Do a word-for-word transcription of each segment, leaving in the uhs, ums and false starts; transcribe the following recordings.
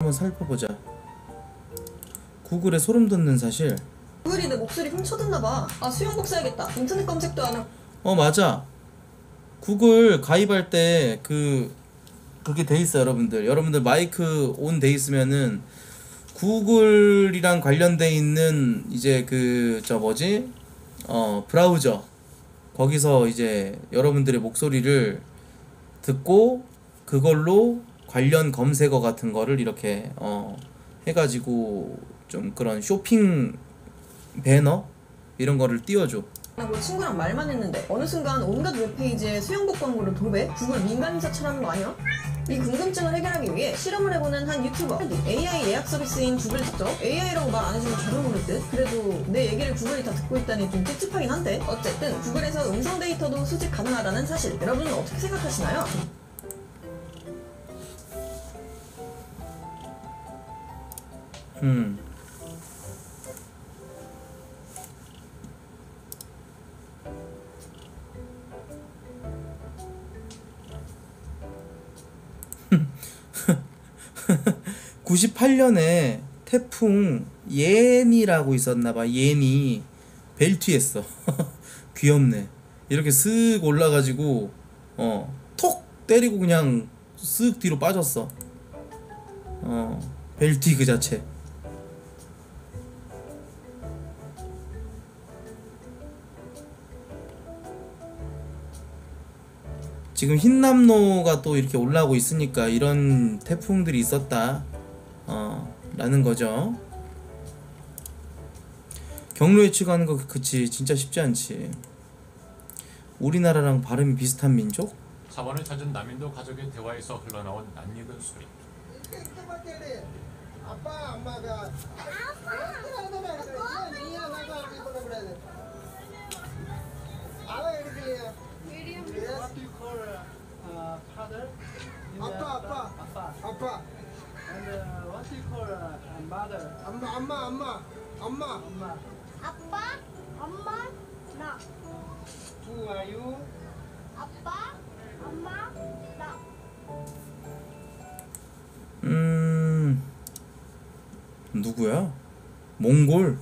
한번 살펴보자. 구글에 소름 돋는 사실. 구글이 내 목소리 훔쳐듣나봐. 아 수영복 사야겠다. 인터넷 검색도 안 하고. 어 맞아. 구글 가입할 때 그 그게 돼 있어. 여러분들 여러분들 마이크 온 돼 있으면은 구글이랑 관련돼 있는 이제 그 저 뭐지 어 브라우저 거기서 이제 여러분들의 목소리를 듣고 그걸로 관련 검색어 같은 거를 이렇게 어 해가지고 좀 그런 쇼핑 배너 이런 거를 띄워줘. 하고 친구랑 말만 했는데 어느 순간 온갖 웹페이지에 수영복 광고를 도배? 구글 민간인사처럼 거 아니야? 이 궁금증을 해결하기 위해 실험을 해보는 한 유튜버. 에이아이 예약 서비스인 구글 직접 에이아이라고 말 안 해주면 잘못 모를 듯. 그래도 내 얘기를 구글이 다 듣고 있다니 좀 찝찝하긴 한데 어쨌든 구글에서 음성 데이터도 수집 가능하다는 사실 여러분은 어떻게 생각하시나요? 음. 구십팔 년에 태풍 예니라고 있었나봐. 예니 벨트했어. 귀엽네. 이렇게 쓱 올라가지고 어 톡 때리고 그냥 쓱 뒤로 빠졌어. 어 벨트 그 자체. 지금 흰남노가 또 이렇게 올라오고 있으니까 이런 태풍들이 있었다 어 라는 거죠. 경로 예측하는 거 그치 진짜 쉽지 않지. 우리나라랑 발음이 비슷한 민족? 사원을 찾은 남인도 가족의 대화에서 흘러나온 낯익은 소리. 아빠 엄마가 What do you call uh, father? In the- 아빠 아빠 아빠. 아빠 And uh, what do you call uh, mother? 엄마 엄마 엄마 엄마 엄마. 아빠, 엄마, 나. Who are you? 아빠, 엄마, 나. 음 누구야? 몽골?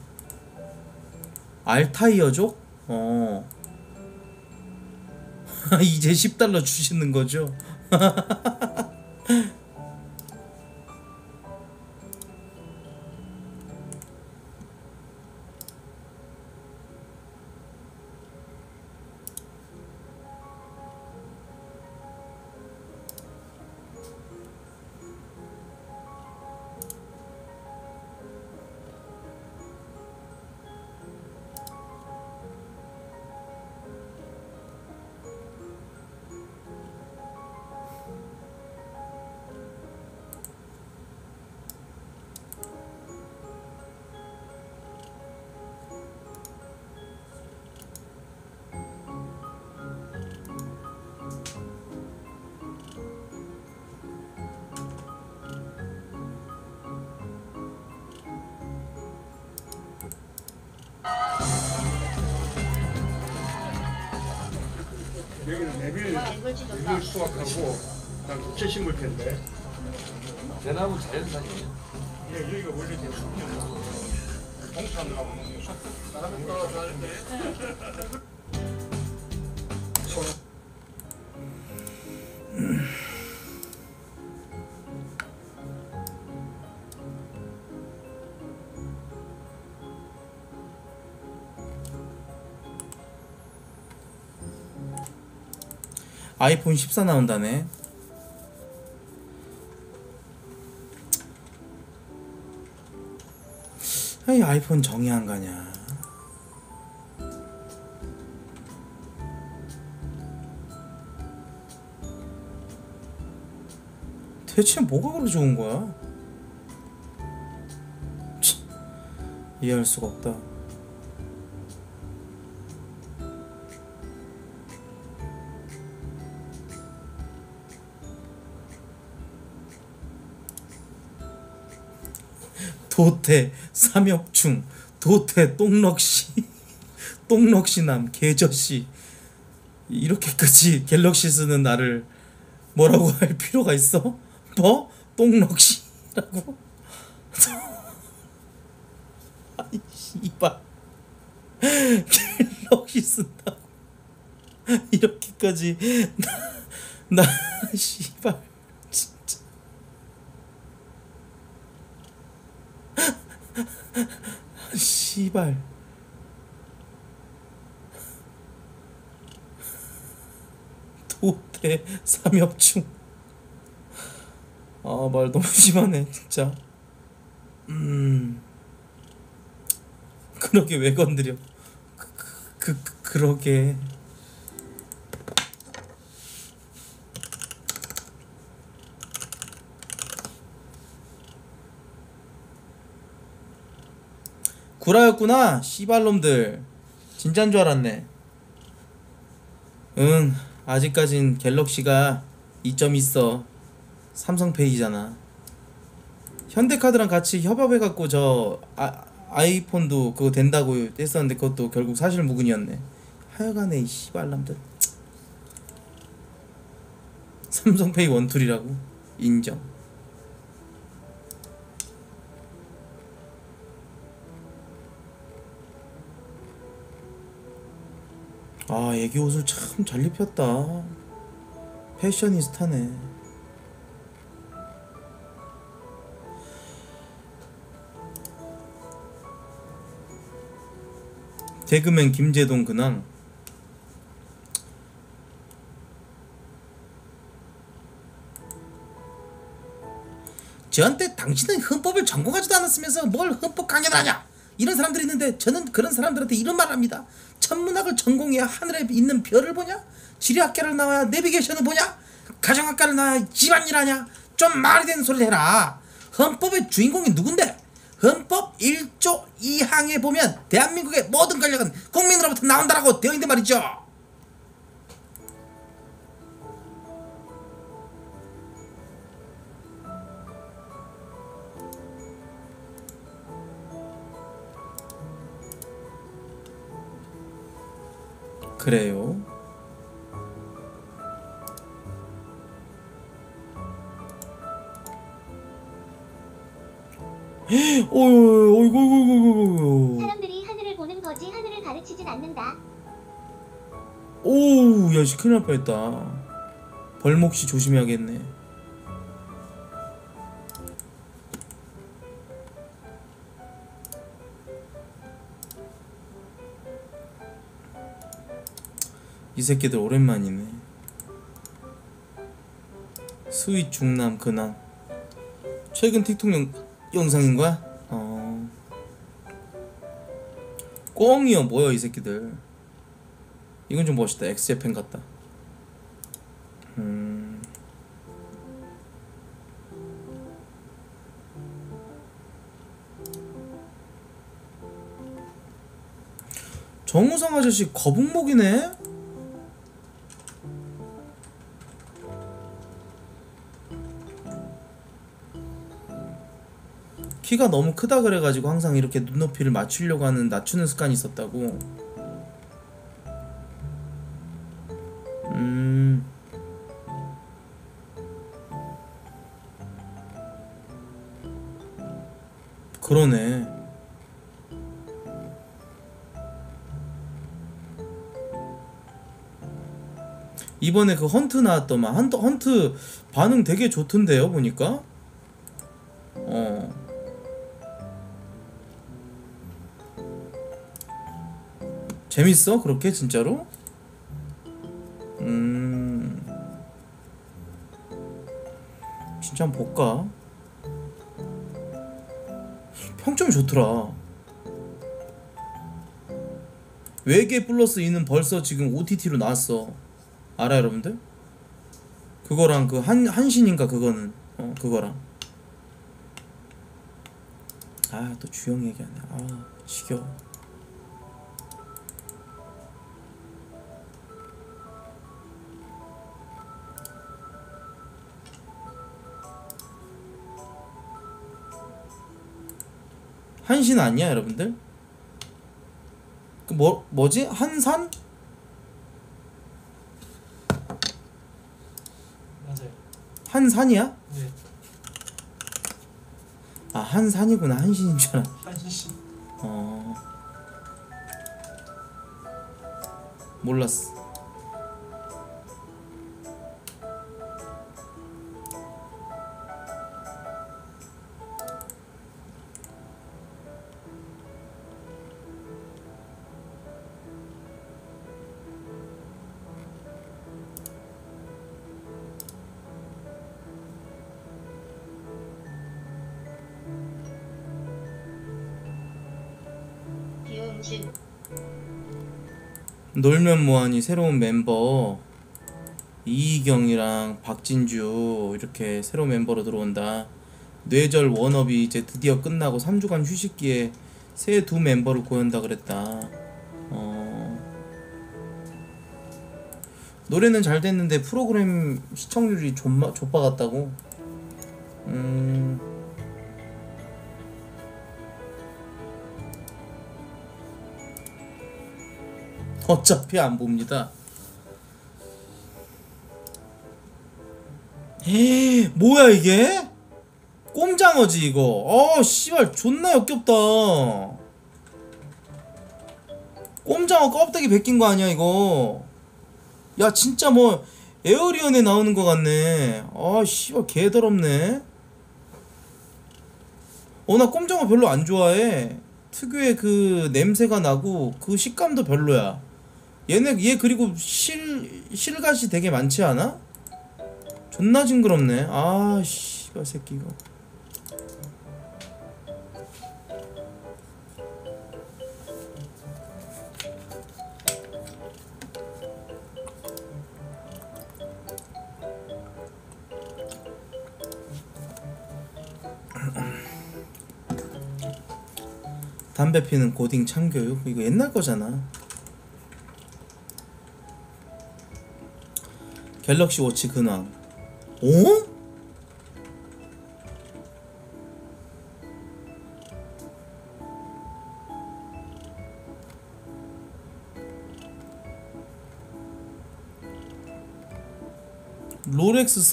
알타이어족? 어 이제 십 달러 주시는 거죠? 여기는 메밀 메밀 수확하고 난 국채 심을 텐데. 대나무 자연산이에요. 예, 여기가 원래 제 숲이었나? 공사하느라고 사람이 떨어졌는데. 아이폰 십사 나온다네. 이 아이폰 정이 안 가냐. 대체 뭐가 그렇게 좋은 거야? 치, 이해할 수가 없다. 도태 삼역충 도태 똥럭시 똥럭시남 개저씨 이렇게까지 갤럭시 쓰는 나를 뭐라고 할 필요가 있어? 뭐? 똥럭시 라고? 아이 씨발 갤럭시 쓴다고 이렇게까지 나, 나 씨발 진짜 씨발 도태 삼엽충 아 말 너무 심하네 진짜. 음 그러게 왜 건드려. 그, 그, 그 그러게 구라였구나 씨발놈들. 진짠 줄 알았네. 응 아직까진 갤럭시가 이점 있어. 삼성페이잖아. 현대카드랑 같이 협업해갖고 저 아, 아이폰도 그거 된다고 했었는데 그것도 결국 사실무근이었네. 하여간에 이 씨발놈들. 삼성페이 원툴이라고? 인정. 아 애기 옷을 참 잘 입혔다. 패셔니스타네. 개그맨 김재동 근황. 저한테 당신은 헌법을 전공하지도 않았으면서 뭘 헌법 강연을 하냐 이런 사람들이 있는데 저는 그런 사람들한테 이런 말을 합니다. 천문학을 전공해야 하늘에 있는 별을 보냐? 지리학과를 나와야 내비게이션을 보냐? 가정학과를 나와야 집안일 하냐? 좀 말이 되는 소리를 해라. 헌법의 주인공이 누군데? 헌법 일 조 이 항에 보면 대한민국의 모든 권력은 국민으로부터 나온다라고 되어 있는데 말이죠. 그래요. 어이구 어이구 어이구. 사람들이 하늘을 보는 거지 하늘을 가르치진 않는다. 오우 야씨 큰일 날 뻔했다. 벌목씨 조심해야겠네. 이 새끼들 오랜만이네. 스윗 중남 근황. 최근 틱톡 영, 영상인 거야? 어. 꽁이요 뭐야 이 새끼들. 이건 좀 멋있다. 엑스제팬 같다. 음. 정우성 아저씨 거북목이네? 키가 너무 크다 그래가지고 항상 이렇게 눈높이를 맞추려고 하는 낮추는 습관이 있었다고. 음. 그러네. 이번에 그 헌트 나왔더만. 헌트, 헌트 반응 되게 좋던데요 보니까. 어. 재밌어? 그렇게 진짜로? 음. 진짜 한번 볼까? 평점이 좋더라. 외계 플러스 이는 벌써 지금 오티티로 나왔어. 알아 여러분들? 그거랑 그 한 한신인가 그거는 어 그거랑. 아 또 주영 얘기하네. 아 지겨워. 한신 아니야 여러분들? 그 뭐 뭐지? 한산? 맞아요. 한산이야? 네. 아 한산이구나. 한신인 줄 알아. 한신. 어 몰랐어. 비용신. 놀면 뭐하니 새로운 멤버 이희경이랑 박진주 이렇게 새로운 멤버로 들어온다. 뇌절 원업이 이제 드디어 끝나고 삼 주간 휴식기에 새 두 멤버를 구한다 그랬다. 어... 노래는 잘 됐는데 프로그램 시청률이 좆마, 좆바 같다고. 음... 어차피 안 봅니다. 에 뭐야 이게? 꼼장어지 이거. 어 씨발 존나 역겹다. 꼼장어 껍데기 벗긴 거 아니야 이거. 야 진짜 뭐 에어리언에 나오는 거 같네. 아 씨발 개더럽네. 어 나 꼼장어 별로 안 좋아해. 특유의 그 냄새가 나고 그 식감도 별로야. 얘네 얘 그리고 실 실갓이 되게 많지 않아? 존나 징그럽네. 아 씨발 새끼 이거. 담배 피는 고딩 참교육 이거 옛날 거잖아. 갤럭시 워치 근황. 어? 롤렉스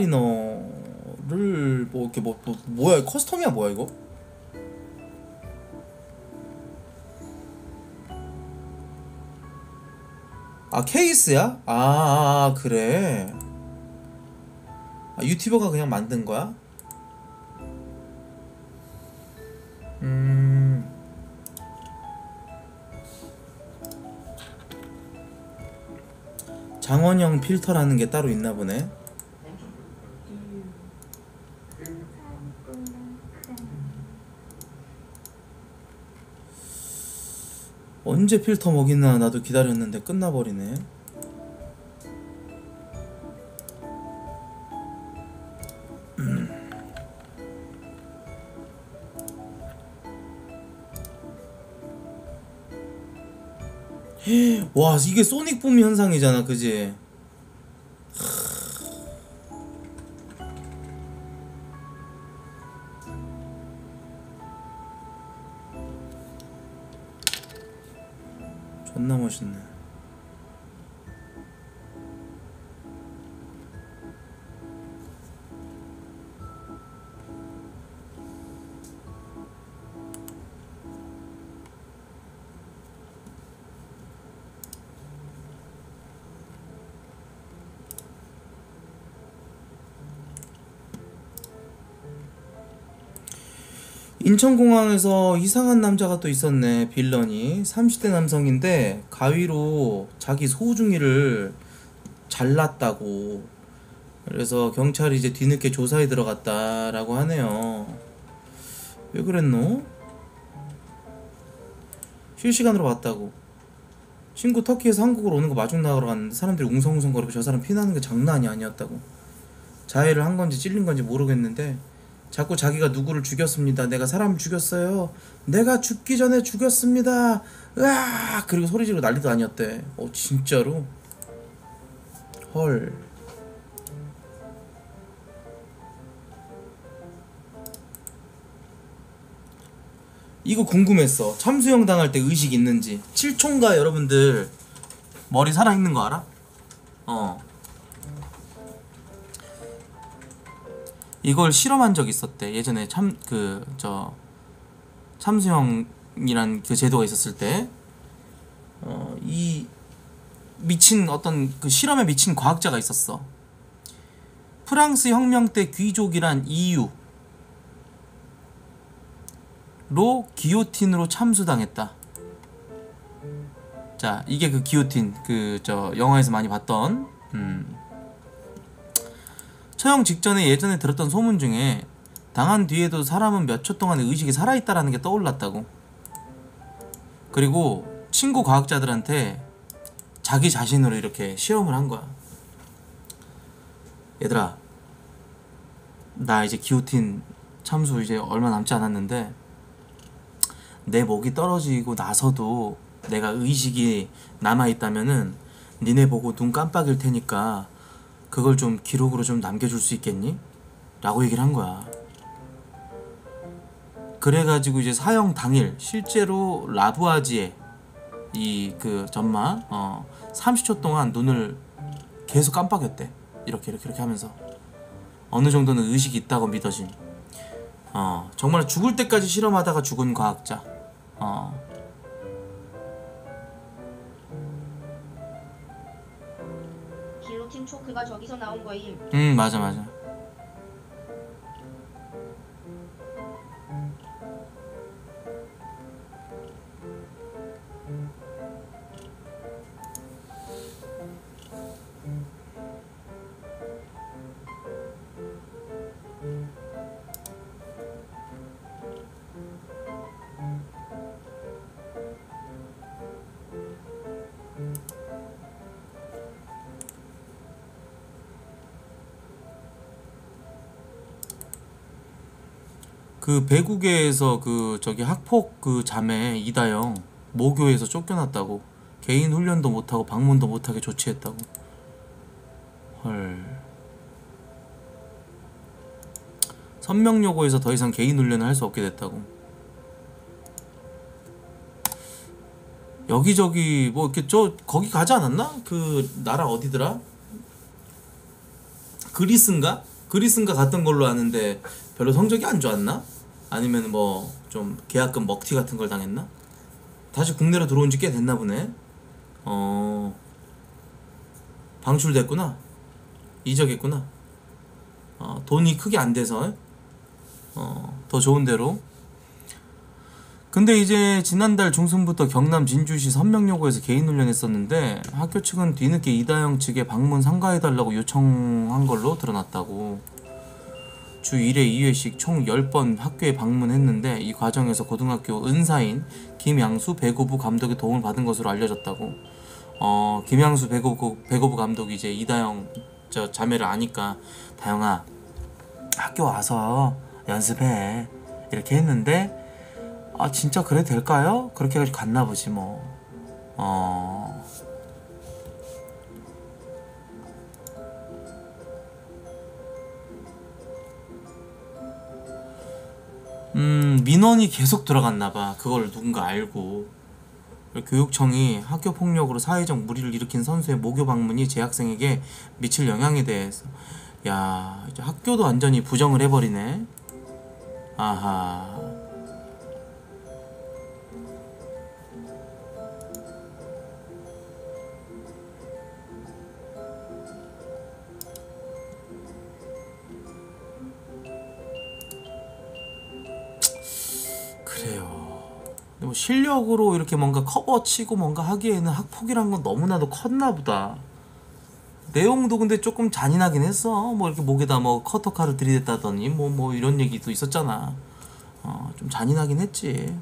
서브마리너를 뭐 이렇게 뭐, 뭐 뭐야 커스텀이야 뭐야 이거? 아 케이스야? 아, 아 그래. 아, 유튜버가 그냥 만든 거야? 음. 장원영 필터라는 게 따로 있나 보네. 언제 필터 먹이나 나도 기다렸는데 끝나버리네. 음. 와 이게 소닉붐 현상이잖아 그지? 존나 멋있네. 인천공항에서 이상한 남자가 또 있었네. 빌런이 삼십 대 남성인데 가위로 자기 소중이를 잘랐다고. 그래서 경찰이 이제 뒤늦게 조사에 들어갔다라고 하네요. 왜 그랬노? 실시간으로 봤다고. 친구 터키에서 한국으로 오는 거 마중 나가러 갔는데 사람들이 웅성웅성거리고 저 사람 피나는 게 장난이 아니었다고. 자해를 한 건지 찔린 건지 모르겠는데 자꾸 자기가 누구를 죽였습니다. 내가 사람을 죽였어요. 내가 죽기 전에 죽였습니다. 으아! 그리고 소리 지르고 난리도 아니었대. 어 진짜로? 헐. 이거 궁금했어. 참수형 당할 때 의식 있는지. 칠총가 여러분들 머리 살아있는 거 알아? 어. 이걸 실험한 적이 있었대. 예전에 참 그 저 참수형이란 그 제도가 있었을 때 어 이 미친 어떤 그 실험에 미친 과학자가 있었어. 프랑스 혁명 때 귀족이란 이유로 기요틴으로 참수당했다. 자, 이게 그 기요틴, 그 저 영화에서 많이 봤던. 음. 처형 직전에 예전에 들었던 소문 중에 당한 뒤에도 사람은 몇 초 동안 의식이 살아있다라는 게 떠올랐다고. 그리고 친구 과학자들한테 자기 자신으로 이렇게 시험을 한 거야. 얘들아, 나 이제 기요틴 참수 이제 얼마 남지 않았는데 내 목이 떨어지고 나서도 내가 의식이 남아있다면은 니네 보고 눈 깜빡일 테니까 그걸 좀 기록으로 좀 남겨줄 수 있겠니? 라고 얘기를 한 거야. 그래가지고 이제 사형 당일 실제로 라부아지에 이 그 전마 어 삼십 초 동안 눈을 계속 깜빡였대. 이렇게 이렇게 이렇게 하면서 어느 정도는 의식이 있다고 믿어진. 어 정말 죽을 때까지 실험하다가 죽은 과학자. 어 길로틴 초크가 저기서 나온 거임. 음 맞아 맞아. 그 배구계에서 그 저기 학폭 그 자매 이다영 모교에서 쫓겨났다고. 개인 훈련도 못하고 방문도 못하게 조치했다고. 헐. 선명여고에서 더 이상 개인 훈련을 할 수 없게 됐다고. 여기저기 뭐 이렇게 저 거기 가지 않았나? 그 나라 어디더라? 그리스인가? 그리스인가 갔던 걸로 아는데 별로 성적이 안 좋았나? 아니면 뭐 좀 계약금 먹튀 같은 걸 당했나? 다시 국내로 들어온 지 꽤 됐나 보네. 어 방출됐구나. 이적했구나. 어 돈이 크게 안 돼서 어 더 좋은 데로. 근데 이제 지난달 중순부터 경남 진주시 선명여고에서 개인 훈련했었는데 학교 측은 뒤늦게 이다영 측에 방문 삼가해달라고 요청한 걸로 드러났다고. 주 일 회, 이 회씩 총 열 번 학교에 방문했는데 이 과정에서 고등학교 은사인 김양수 배구부 감독의 도움을 받은 것으로 알려졌다고. 어 김양수 배구부, 배구부 감독이 이제 이다영 저 자매를 아니까 다영아 학교 와서 연습해 이렇게 했는데 아 진짜 그래도 될까요? 그렇게 해가지고 갔나보지 뭐. 어... 음 민원이 계속 들어갔나봐. 그걸 누군가 알고. 교육청이 학교폭력으로 사회적 물의를 일으킨 선수의 모교 방문이 재학생에게 미칠 영향에 대해서. 야 이제 학교도 완전히 부정을 해버리네. 아하. 그래요. 근데 뭐 실력으로 이렇게 뭔가 커버치고 뭔가 하기에는 학폭이란 건 너무나도 컸나 보다. 내용도 근데 조금 잔인하긴 했어. 뭐 이렇게 목에다 뭐 커터칼을 들이댔다더니 뭐 뭐 이런 얘기도 있었잖아. 어, 좀 잔인하긴 했지.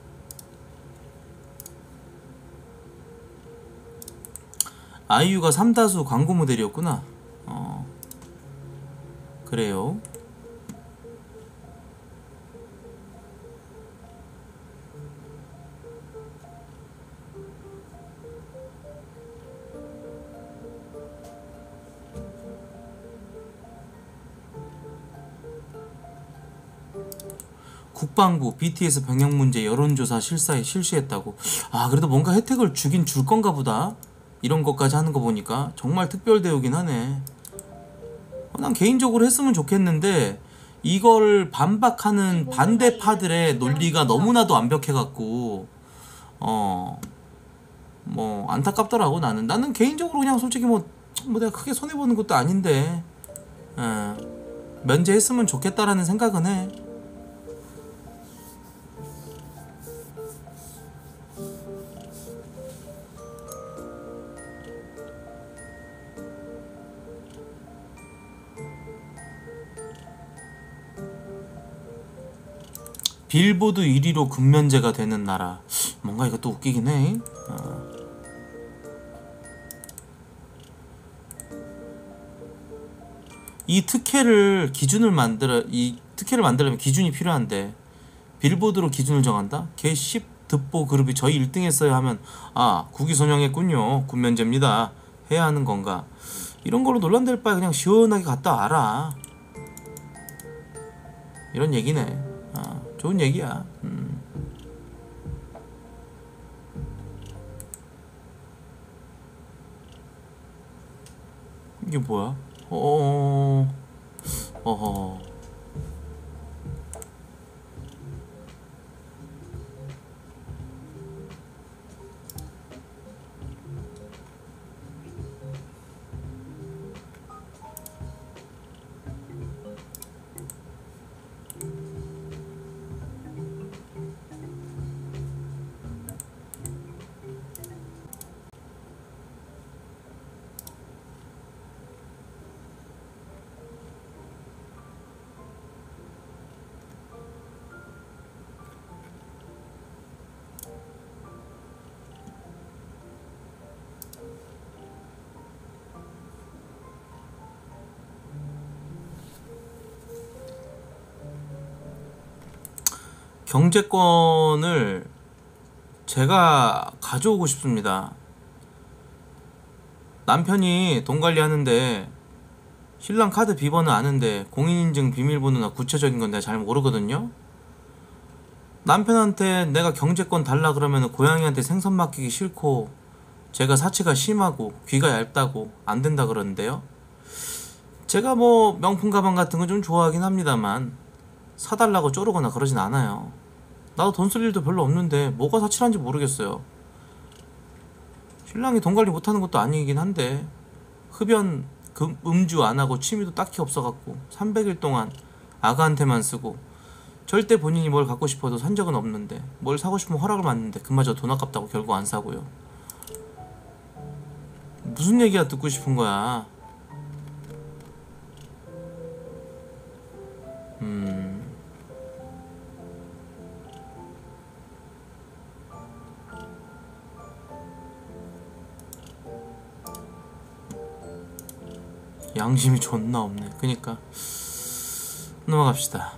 아이유가 삼다수 광고 모델이었구나. 어, 그래요. 국방부 비티에스 병역 문제 여론조사 실사에 실시했다고. 아 그래도 뭔가 혜택을 주긴 줄 건가 보다. 이런 것까지 하는 거 보니까 정말 특별 대우긴 하네. 어, 난 개인적으로 했으면 좋겠는데 이걸 반박하는 반대파들의 논리가 너무나도 완벽해갖고 어 뭐 안타깝더라고. 나는 나는 개인적으로 그냥 솔직히 뭐, 뭐 내가 크게 손해보는 것도 아닌데 예, 면제했으면 좋겠다라는 생각은 해. 빌보드 일 위로 군면제가 되는 나라. 뭔가 이것도 웃기긴 해. 어. 이 특혜를 기준을 만들어 이 특혜를 만들려면 기준이 필요한데 빌보드로 기준을 정한다? 개 십 득보 그룹이 저희 일 등 했어요 하면 아 국위 선양했군요. 군면제입니다. 해야 하는 건가? 이런 걸로 논란될 바에 그냥 시원하게 갔다 와라. 이런 얘기네. 아, 좋은 얘기야. 음. 이게 뭐야? 어, 어허. 경제권을 제가 가져오고 싶습니다. 남편이 돈 관리하는데 신랑 카드 비번은 아는데 공인인증 비밀번호나 구체적인 건 내가 잘 모르거든요. 남편한테 내가 경제권 달라 그러면 고양이한테 생선 맡기기 싫고 제가 사치가 심하고 귀가 얇다고 안 된다 그러는데요. 제가 뭐 명품 가방 같은 거 좀 좋아하긴 합니다만 사달라고 쪼르거나 그러진 않아요. 나도 돈 쓸 일도 별로 없는데 뭐가 사치란지 모르겠어요. 신랑이 돈 관리 못하는 것도 아니긴 한데 흡연, 금, 음주 안하고 취미도 딱히 없어갖고 삼백 일 동안 아가한테만 쓰고 절대 본인이 뭘 갖고 싶어도 산 적은 없는데 뭘 사고 싶으면 허락을 받는데 그마저 돈 아깝다고 결국 안 사고요. 무슨 얘기야 듣고 싶은 거야. 음... 양심이 존나 없네. 그니까 넘어갑시다.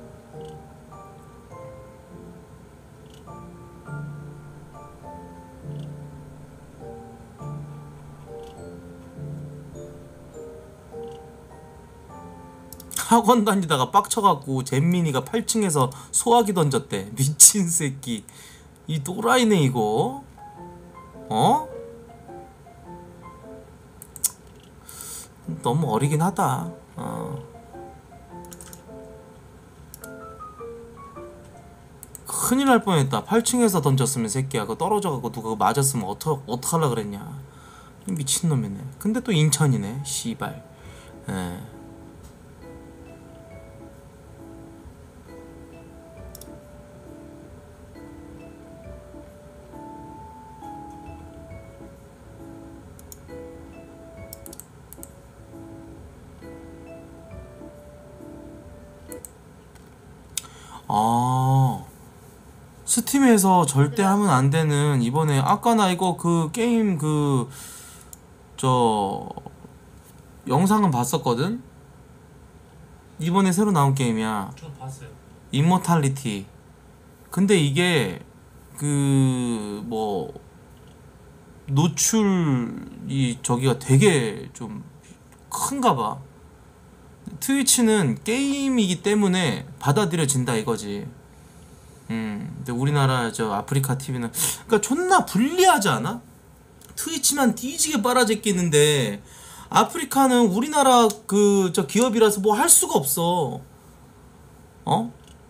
학원 다니다가 빡쳐갖고 잼민이가 팔 층에서 소화기 던졌대. 미친 새끼. 이 또라이네 이거. 어? 너무 어리긴 하다. 어. 큰일 날 뻔했다. 팔 층에서 던졌으면 새끼야. 그거 떨어져갖고 누가 그거 맞았으면 어떡, 어떡하려 그랬냐. 미친놈이네. 근데 또 인천이네. 씨발. 예. 아, 스팀에서 절대 하면 안 되는 이번에 아까 나 이거 그 게임 그 저 영상은 봤었거든. 이번에 새로 나온 게임이야. 저 봤어요. 임모탈리티. 근데 이게 그 뭐 노출이 저기가 되게 좀 큰가 봐. 트위치는 게임이기 때문에 받아들여진다 이거지. 음, 근데 우리나라 저 아프리카 티비는 그러니까 존나 불리하지 않아? 트위치만 뒤지게 빨아제끼는데 아프리카는 우리나라 그 저 기업이라서 뭐 할 수가 없어. 어?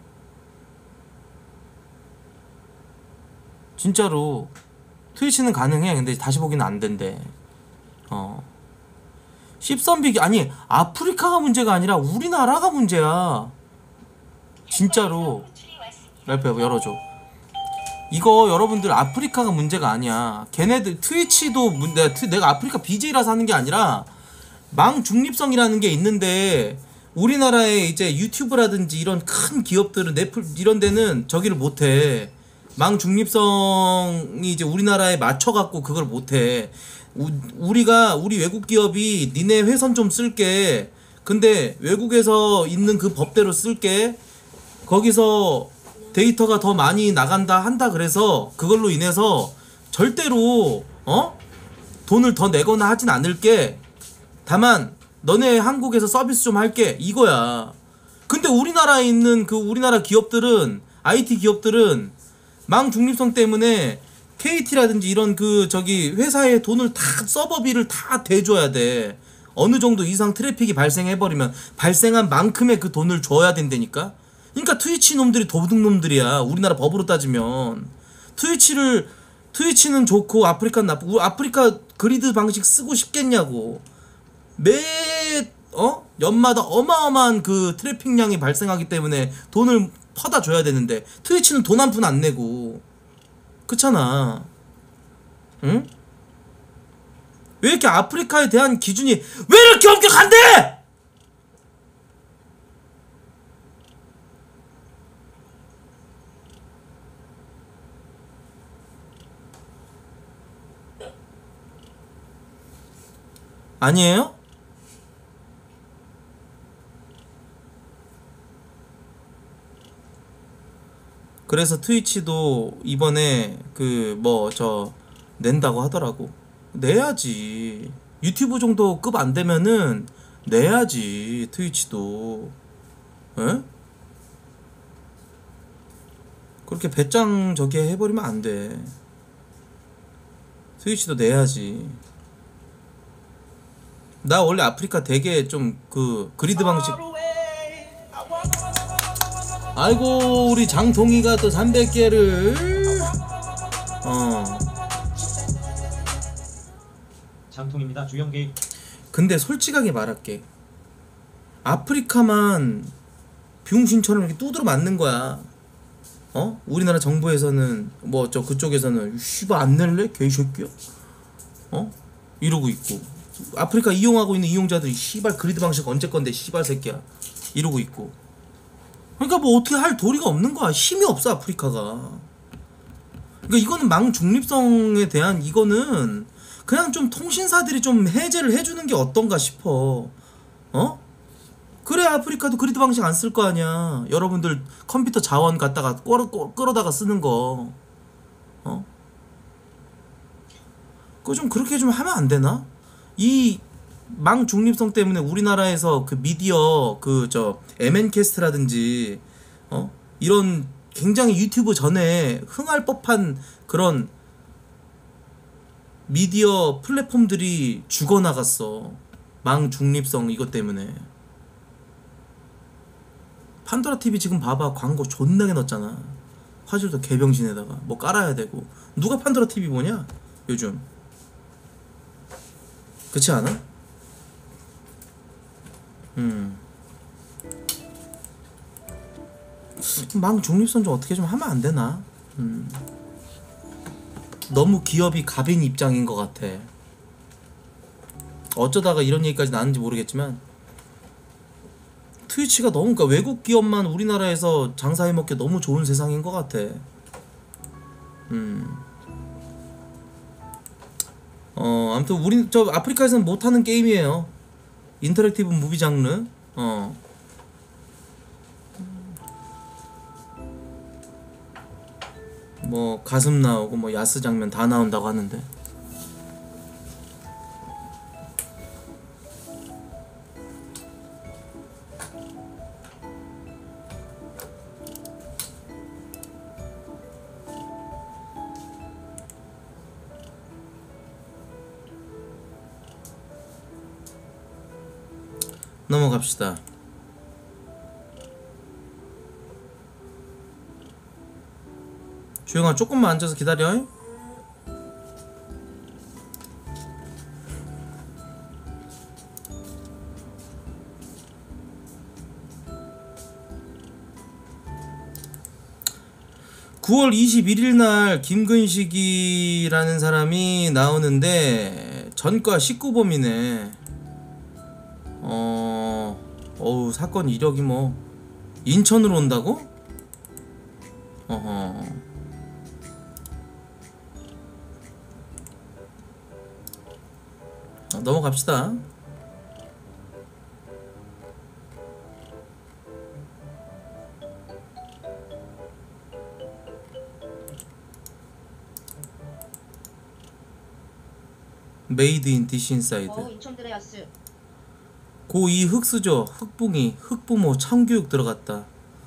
진짜로 트위치는 가능해. 근데 다시 보기는 안 된대. 어. 십선비기 아니 아프리카가 문제가 아니라 우리나라가 문제야. 진짜로. 랄프 열어줘. 이거 여러분들 아프리카가 문제가 아니야. 걔네들 트위치도 문, 내가, 트, 내가 아프리카 비제이라서 하는 게 아니라 망 중립성이라는 게 있는데 우리나라의 이제 유튜브라든지 이런 큰 기업들은 넷플 이런 데는 저기를 못해. 망 중립성이 이제 우리나라에 맞춰갖고 그걸 못해. 우, 우리가 우리 외국 기업이 니네 회선 좀 쓸게. 근데 외국에서 있는 그 법대로 쓸게. 거기서 데이터가 더 많이 나간다 한다 그래서 그걸로 인해서 절대로 어? 돈을 더 내거나 하진 않을게. 다만 너네 한국에서 서비스 좀 할게 이거야. 근데 우리나라에 있는 그 우리나라 기업들은 아이티 기업들은 망 중립성 때문에 케이티라든지 이런 그 저기 회사에 돈을 다 서버비를 다 대줘야 돼. 어느 정도 이상 트래픽이 발생해버리면 발생한 만큼의 그 돈을 줘야 된다니까. 그러니까 트위치 놈들이 도둑놈들이야. 우리나라 법으로 따지면 트위치를 트위치는 좋고 아프리카는 나쁘고. 아프리카 그리드 방식 쓰고 싶겠냐고. 매 어? 연마다 어마어마한 그 트래픽량이 발생하기 때문에 돈을 퍼다 줘야 되는데 트위치는 돈 한 푼 안 내고. 그렇잖아. 응? 왜 이렇게 아프리카에 대한 기준이 왜 이렇게 엄격한데? 아니에요? 그래서 트위치도 이번에 그 뭐 저 낸다고 하더라고. 내야지. 유튜브 정도 급 안 되면은 내야지 트위치도. 에? 그렇게 배짱 저기 해버리면 안 돼. 트위치도 내야지. 나 원래 아프리카 되게 좀 그 그리드 방식. 아이고 우리 장동이가 또 삼백 개를 어. 장통입니다. 주영 개입. 근데 솔직하게 말할게. 아프리카만 병신처럼 이렇게 두드러 맞는 거야. 어? 우리나라 정부에서는 뭐 저 그쪽에서는 씨발 안 낼래? 개새끼야? 어? 이러고 있고. 아프리카 이용하고 있는 이용자들이 씨발 그리드 방식 언제 건데 씨발 새끼야 이러고 있고. 그러니까 뭐 어떻게 할 도리가 없는 거야. 힘이 없어 아프리카가. 그러니까 이거는 망 중립성에 대한 이거는 그냥 좀 통신사들이 좀 해제를 해주는 게 어떤가 싶어. 어? 그래 아프리카도 그리드 방식 안 쓸 거 아니야. 여러분들 컴퓨터 자원 갖다가 끌어, 끌어다가 쓰는 거. 어? 그거 좀 그렇게 좀 하면 안 되나? 이 망 중립성 때문에 우리나라에서 그 미디어 그 저 엠엔캐스트라든지 어 이런 굉장히 유튜브 전에 흥할 법한 그런 미디어 플랫폼들이 죽어나갔어. 망 중립성 이것 때문에. 판도라 티비 지금 봐봐. 광고 존나게 넣었잖아. 화질도 개병신에다가 뭐 깔아야 되고. 누가 판도라 티비 보냐 요즘. 그렇지 않아? 음. 망 중립성 좀 어떻게 좀 하면 안 되나? 음. 너무 기업이 갑인 입장인 것 같아. 어쩌다가 이런 얘기까지 나왔는지 모르겠지만 트위치가 너무 그러니까 외국 기업만 우리나라에서 장사해먹기 너무 좋은 세상인 것 같아. 음. 어 아무튼 우리 저 아프리카에서는 못하는 게임이에요. 인터랙티브 무비 장르. 어. 뭐 가슴 나오고 뭐 야스 장면 다 나온다고 하는데. 넘어갑시다. 주영아 조금만 앉아서 기다려. 구월 이십일일 날 김근식이라는 사람이 나오는데 전과 십구 범이네. 어, 어우 사건 이력이 뭐 인천으로 온다고? 어허. 어, 넘어갑시다. 메이드 인 디시 인사이드. 어, 인천 드레아스. 고이 흑수저 흑붕이 흑부모 참교육 들어갔다.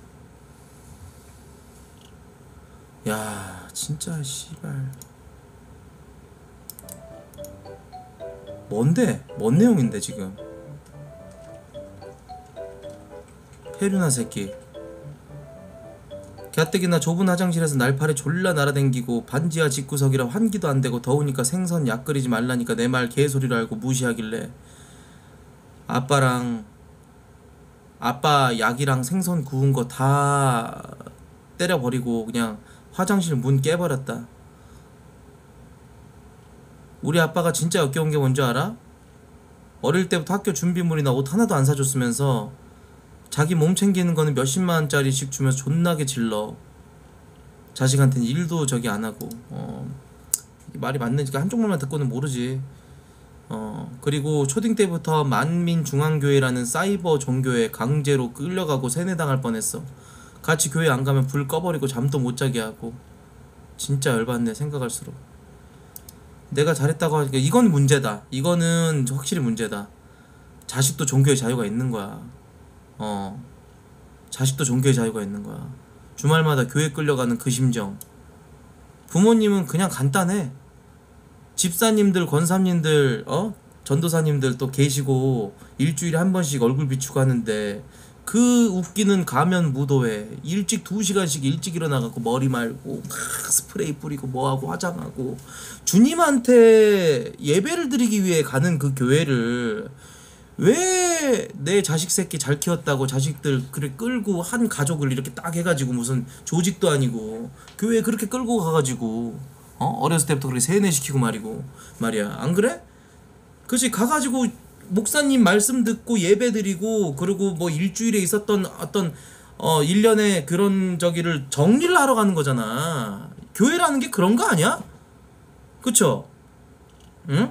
야 진짜 씨발 뭔데? 뭔 내용인데 지금? 페류나 새끼 가뜩이나 좁은 화장실에서 날파리 졸라 날아댕기고 반지하 집구석이라 환기도 안되고 더우니까 생선 약 끓이지 말라니까 내 말 개소리를 알고 무시하길래 아빠랑 아빠 약이랑 생선 구운 거 다 때려버리고 그냥 화장실 문 깨버렸다. 우리 아빠가 진짜 역겨운 게 뭔지 알아? 어릴 때부터 학교 준비물이나 옷 하나도 안 사줬으면서 자기 몸 챙기는 거는 몇십만원짜리씩 주면서 존나게 질러. 자식한테는 일도 저기 안하고. 어, 이게 말이 맞는지 한쪽 말만 듣고는 모르지. 어, 그리고 초딩 때부터 만민중앙교회라는 사이버 종교에 강제로 끌려가고 세뇌당할 뻔했어. 같이 교회 안 가면 불 꺼버리고 잠도 못 자게 하고. 진짜 열받네 생각할수록. 내가 잘했다고 하니까 이건 문제다. 이거는 확실히 문제다. 자식도 종교의 자유가 있는 거야. 어, 자식도 종교의 자유가 있는 거야. 주말마다 교회 끌려가는 그 심정. 부모님은 그냥 간단해. 집사님들, 권사님들, 어? 전도사님들 또 계시고 일주일에 한 번씩 얼굴 비추고 하는데 그 웃기는 가면 무도회 일찍 두 시간씩 일찍 일어나갖고 머리 말고 막 스프레이 뿌리고 뭐하고 화장하고 주님한테 예배를 드리기 위해 가는 그 교회를 왜 내 자식 새끼 잘 키웠다고 자식들 그래 끌고 한 가족을 이렇게 딱 해가지고 무슨 조직도 아니고 교회에 그렇게 끌고 가가지고 어? 어렸을 때부터 그렇게 세뇌시키고 말이고 말이야. 안 그래? 그치 가가지고 목사님 말씀 듣고 예배 드리고 그리고 뭐 일주일에 있었던 어떤 어 일련의 그런 저기를 정리를 하러 가는 거잖아. 교회라는 게 그런 거 아니야? 그쵸? 응?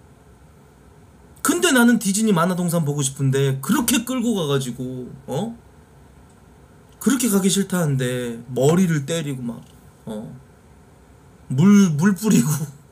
근데 나는 디즈니 만화동산 보고 싶은데 그렇게 끌고 가가지고 어? 그렇게 가기 싫다는데 머리를 때리고 막 어? 물, 물 뿌리고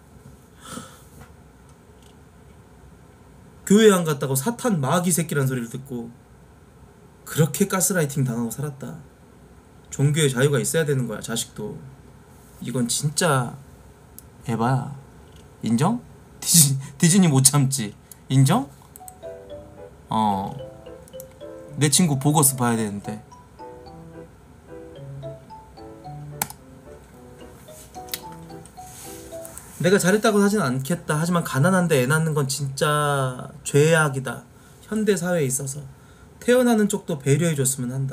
교회 안 갔다고 사탄 마귀 새끼란 소리를 듣고 그렇게 가스라이팅 당하고 살았다. 종교의 자유가 있어야 되는 거야. 자식도. 이건 진짜 에바야. 인정? 디즈니, 디즈니 못 참지. 인정? 어, 내 친구 보거스 봐야 되는데. 내가 잘했다고 하진 않겠다. 하지만 가난한데 애 낳는 건 진짜 죄악이다. 현대사회에 있어서 태어나는 쪽도 배려해줬으면 한다.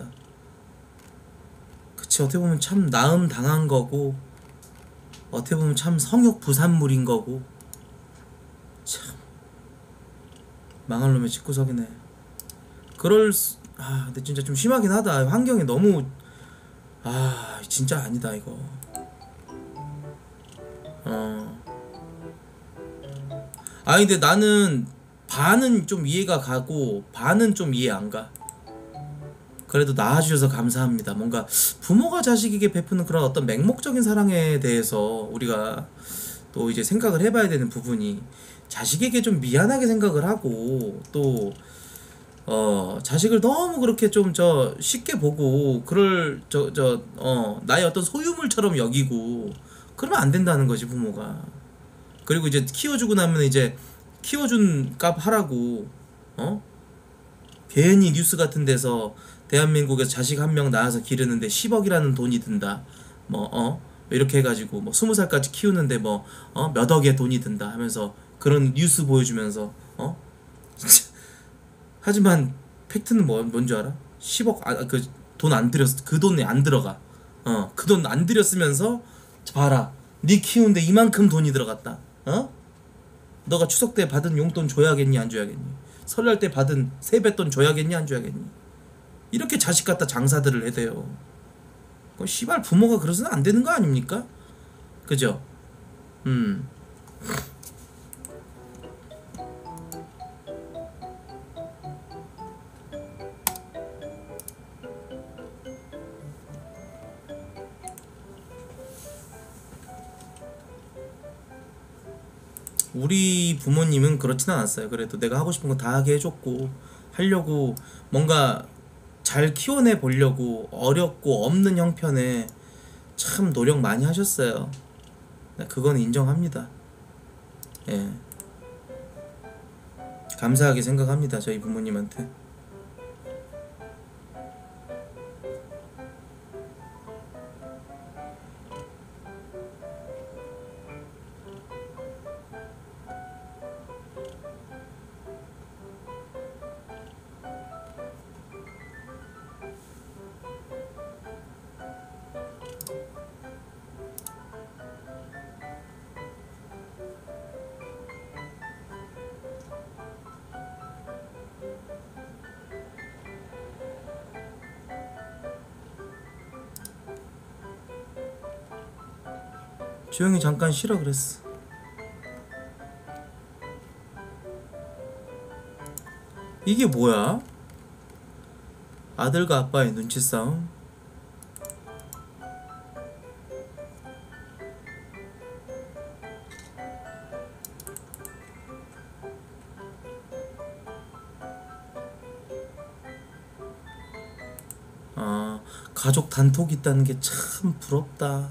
그치, 어떻게 보면 참 나음 당한 거고 어떻게 보면 참 성욕 부산물인 거고 참 망할 놈의 집구석이네. 그럴 수... 아 근데 진짜 좀 심하긴 하다. 환경이 너무... 아 진짜 아니다 이거. 어. 아니 근데 나는 반은 좀 이해가 가고 반은 좀 이해 안 가. 그래도 낳아주셔서 감사합니다. 뭔가 부모가 자식에게 베푸는 그런 어떤 맹목적인 사랑에 대해서 우리가 또 이제 생각을 해봐야 되는 부분이, 자식에게 좀 미안하게 생각을 하고 또 어 자식을 너무 그렇게 좀 저 쉽게 보고 그럴 저 저 어 나의 어떤 소유물처럼 여기고 그러면 안 된다는 거지 부모가. 그리고 이제 키워주고 나면 이제 키워준 값 하라고 어 괜히 뉴스 같은 데서 대한민국에서 자식 한 명 낳아서 기르는데 십억이라는 돈이 든다 뭐 어 이렇게 해가지고 뭐 스무 살까지 키우는데 뭐 어 몇 억의 돈이 든다 하면서 그런 뉴스 보여주면서 어 하지만 팩트는 뭐 뭔 줄 알아? 십억 아 그 돈 안 들였 그 돈이 안 들어가. 어 그 돈 안 들였으면서 봐라 니 키우는데 이만큼 돈이 들어갔다. 어? 너가 추석 때 받은 용돈 줘야겠니 안 줘야겠니? 설날 때 받은 세뱃돈 줘야겠니 안 줘야겠니? 이렇게 자식 갖다 장사들을 해대요. 그 씨발 부모가 그러서는 안 되는 거 아닙니까? 그죠? 음. 우리 부모님은 그렇진 않았어요. 그래도 내가 하고 싶은 거 다 하게 해줬고 하려고 뭔가 잘 키워내 보려고 어렵고 없는 형편에 참 노력 많이 하셨어요. 그건 인정합니다. 예. 감사하게 생각합니다. 저희 부모님한테. 주영이 잠깐 쉬라 그랬어. 이게 뭐야? 아들과 아빠의 눈치 싸움? 아, 가족 단톡 있다는 게 참 부럽다.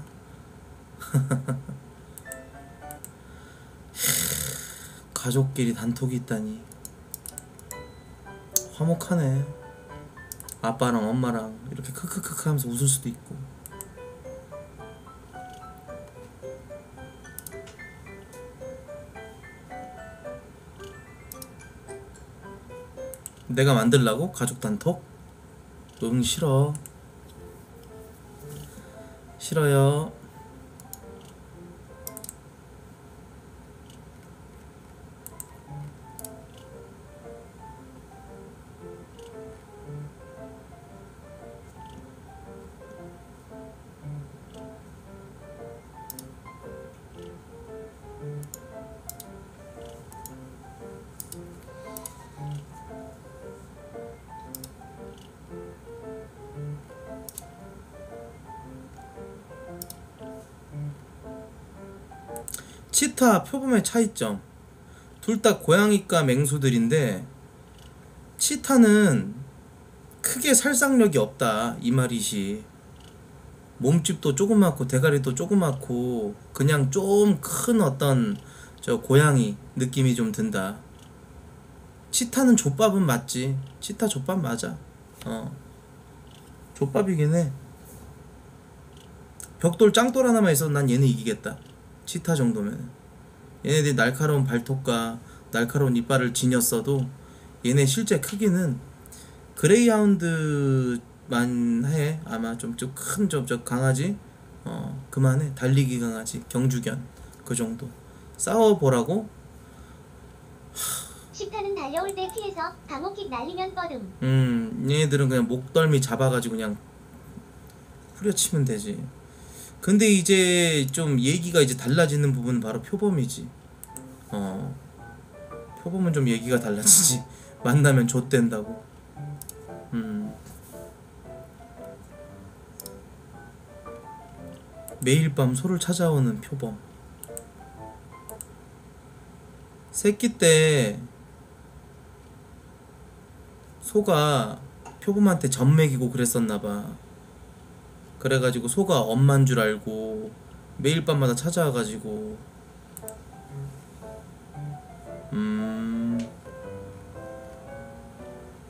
가족끼리 단톡이 있다니 화목하네. 아빠랑 엄마랑 이렇게 크크크크 하면서 웃을 수도 있고. 내가 만들라고? 가족 단톡? 응, 싫어. 싫어요. 치타 표범의 차이점. 둘 다 고양이과 맹수들인데 치타는 크게 살상력이 없다 이 말이지. 몸집도 조그맣고 대가리도 조그맣고 그냥 좀 큰 어떤 저 고양이 느낌이 좀 든다. 치타는 족밥은 맞지. 치타 족밥 맞아. 어 족밥이긴 해. 벽돌 짱돌 하나만 있어도 난 얘는 이기겠다. 치타 정도면. 얘네들이 날카로운 발톱과 날카로운 이빨을 지녔어도 얘네 실제 크기는 그레이하운드만 해. 아마 좀 좀 큰 좀 저 강아지 어 그만해. 달리기 강아지 경주견 그 정도. 싸워보라고? 치타는 달려올 때 피해서 강호킥 날리면 뻐름. 음 얘네들은 그냥 목덜미 잡아가지고 그냥 후려치면 되지. 근데 이제 좀 얘기가 이제 달라지는 부분은 바로 표범이지. 어 표범은 좀 얘기가 달라지지. 만나면 좆된다고. 음 매일 밤 소를 찾아오는 표범. 새끼 때 소가 표범한테 젖 먹이고 그랬었나봐. 그래가지고 소가 엄만 줄 알고 매일 밤마다 찾아와가지고 음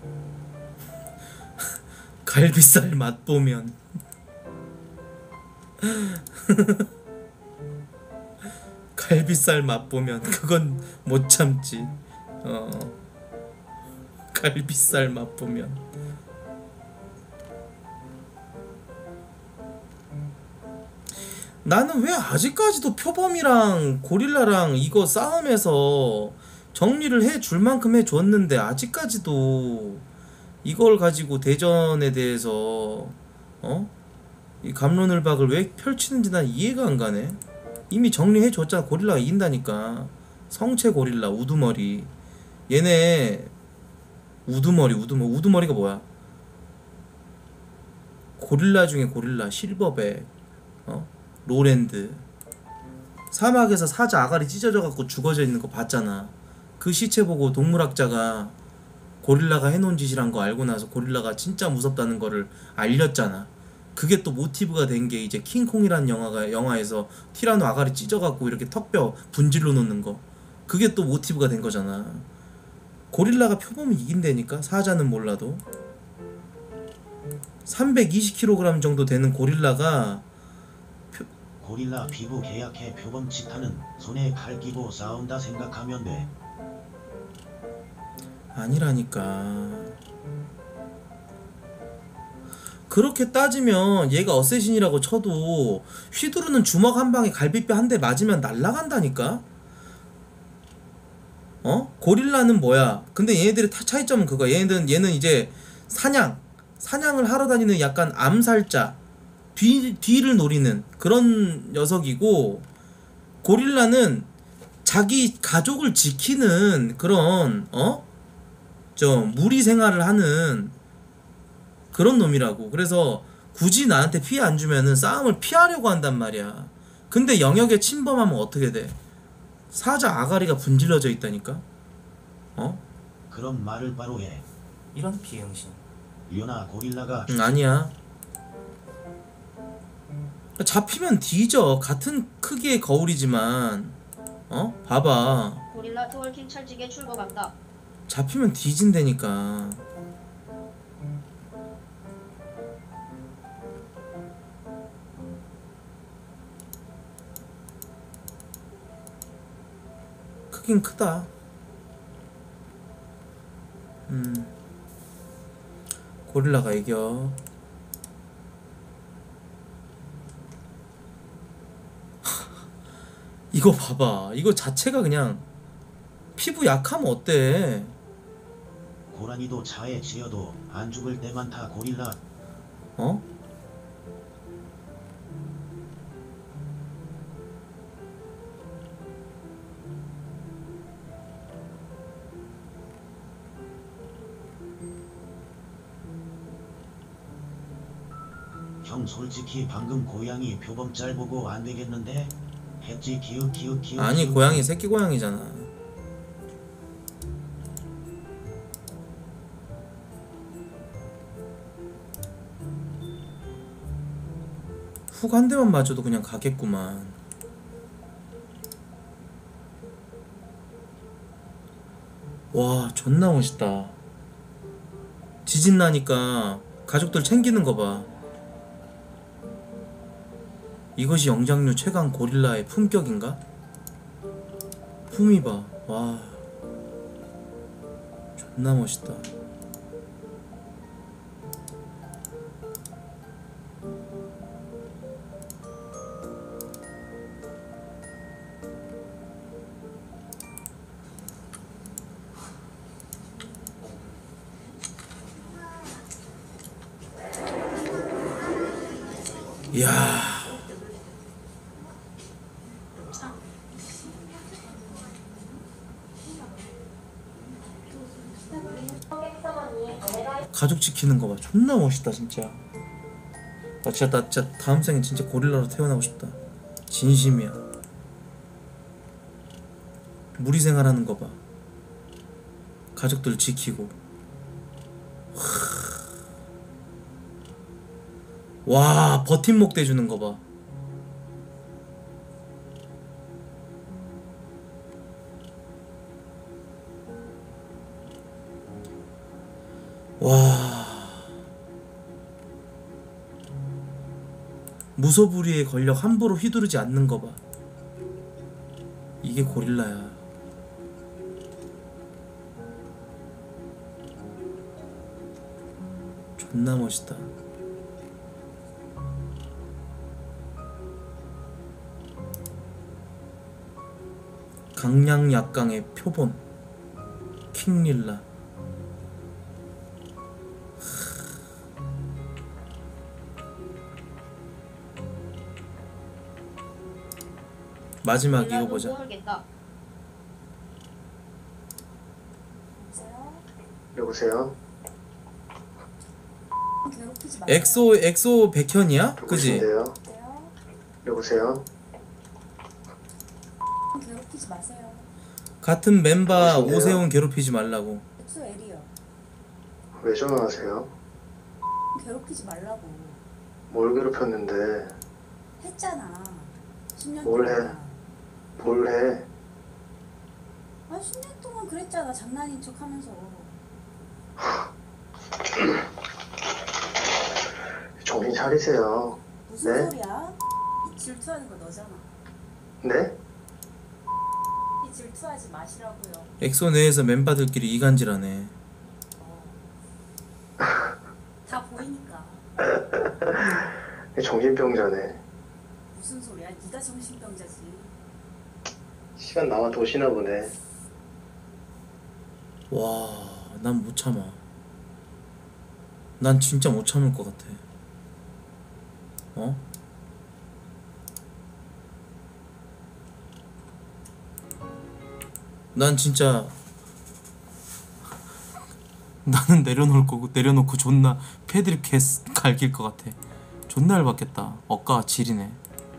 갈비살 맛보면 갈비살 맛보면 그건 못 참지. 어. 갈비살 맛보면. 나는 왜 아직까지도 표범이랑 고릴라랑 이거 싸움에서 정리를 해줄 만큼 해줬는데 아직까지도 이걸 가지고 대전에 대해서 어? 이 갑론을박을 왜 펼치는지 난 이해가 안 가네. 이미 정리해줬잖아. 고릴라가 이긴다니까. 성체 고릴라 우두머리. 얘네 우두머리 우두머리 우두머리가 뭐야? 고릴라 중에 고릴라. 실버백 어? 로랜드. 사막에서 사자 아가리 찢어져 갖고 죽어져 있는 거 봤잖아. 그 시체 보고 동물학자가 고릴라가 해놓은 짓이란 거 알고 나서 고릴라가 진짜 무섭다는 거를 알렸잖아. 그게 또 모티브가 된 게 이제 킹콩이라는 영화가 영화에서 티라노 아가리 찢어 갖고 이렇게 턱뼈 분질러 놓는 거. 그게 또 모티브가 된 거잖아. 고릴라가 표범이 이긴다니까. 사자는 몰라도 삼백이십 킬로그램 정도 되는 고릴라가 고릴라 피부 계약해 표범 치타는 손에 칼 끼고 싸운다 생각하면 돼. 아니라니까. 그렇게 따지면 얘가 어쌔신이라고 쳐도 휘두르는 주먹 한 방에 갈비뼈 한 대 맞으면 날라간다니까. 어? 고릴라는 뭐야? 근데 얘네들의 차이점은 그거야. 얘네들은 얘는 이제 사냥 사냥을 하러 다니는 약간 암살자, 뒤, 뒤를 노리는 그런 녀석이고, 고릴라는 자기 가족을 지키는 그런 어? 좀 무리 생활을 하는 그런 놈이라고. 그래서 굳이 나한테 피해 안 주면은 싸움을 피하려고 한단 말이야. 근데 영역에 침범하면 어떻게 돼? 사자 아가리가 분질러져 있다니까. 어? 그런 말을 바로 해. 이런 비응신. 유나 고릴라가 응, 아니야. 잡히면 뒤져. 같은 크기의 거울이지만 어? 봐봐. 고릴라 트월킹 찰지게 출고간다. 잡히면 뒤진다니까. 크긴 크다. 음. 고릴라가 이겨. 이거 봐봐. 이거 자체가 그냥 피부 약하면 어때? 고라니도 차에 치여도 안 죽을 때 많다. 고릴라 어? 형 솔직히 방금 고양이 표범 짤 보고 안 되겠는데? 했지. 기웃 기웃 기웃. 아니 기웃. 고양이 새끼 고양이잖아. 훅 한 대만 맞아도 그냥 가겠구만. 와 존나 멋있다. 지진 나니까 가족들 챙기는 거 봐. 이것이 영장류 최강 고릴라의 품격인가? 품위 봐. 와 존나 멋있다. 이야. 가족 지키는 거 봐. 존나 멋있다 진짜. 나 진짜 나 진짜 다음 생에 진짜 고릴라로 태어나고 싶다. 진심이야. 무리 생활하는 거 봐. 가족들 지키고. 와 버팀목 대주는 거 봐. 와 무소불위의 권력 함부로 휘두르지 않는 거 봐. 이게 고릴라야. 존나 멋있다. 강량약강의 표본 킹릴라. 마지막 이거 릴라도 보자. 못 알겠다. 여보세요? 엑소 엑소 백현이야? 그지? 누구신데요? 여보세요? 괴롭히지 마세요. 같은 멤버 누구신데요? 오세훈 괴롭히지 말라고. 엑소 L이요. 왜 전화하세요? 괴롭히지 말라고 뭘 괴롭혔는데? 했잖아. 십 년 뭘 동안. 해? 뭘 해? 아, 십 년 동안 그랬잖아. 장난인 척 하면서. 정신 차리세요. 무슨 네? 소리야? 이 질투하는 거 너잖아. 네? 이 질투하지 마시라고요. 엑소 내에서 멤버들끼리 이간질하네. 다 보이니까. 정신병자네. 무슨 소리야? 네가 정신병자지. 시간 나와 도시나 보네. 와, 난 못 참아. 난 진짜 못 참을 것 같아. 어? 난 진짜 나는 내려놓을 거고 내려놓고 존나 패드립 개 갈길 것 같아. 존나 열받겠다. 억까 지리네.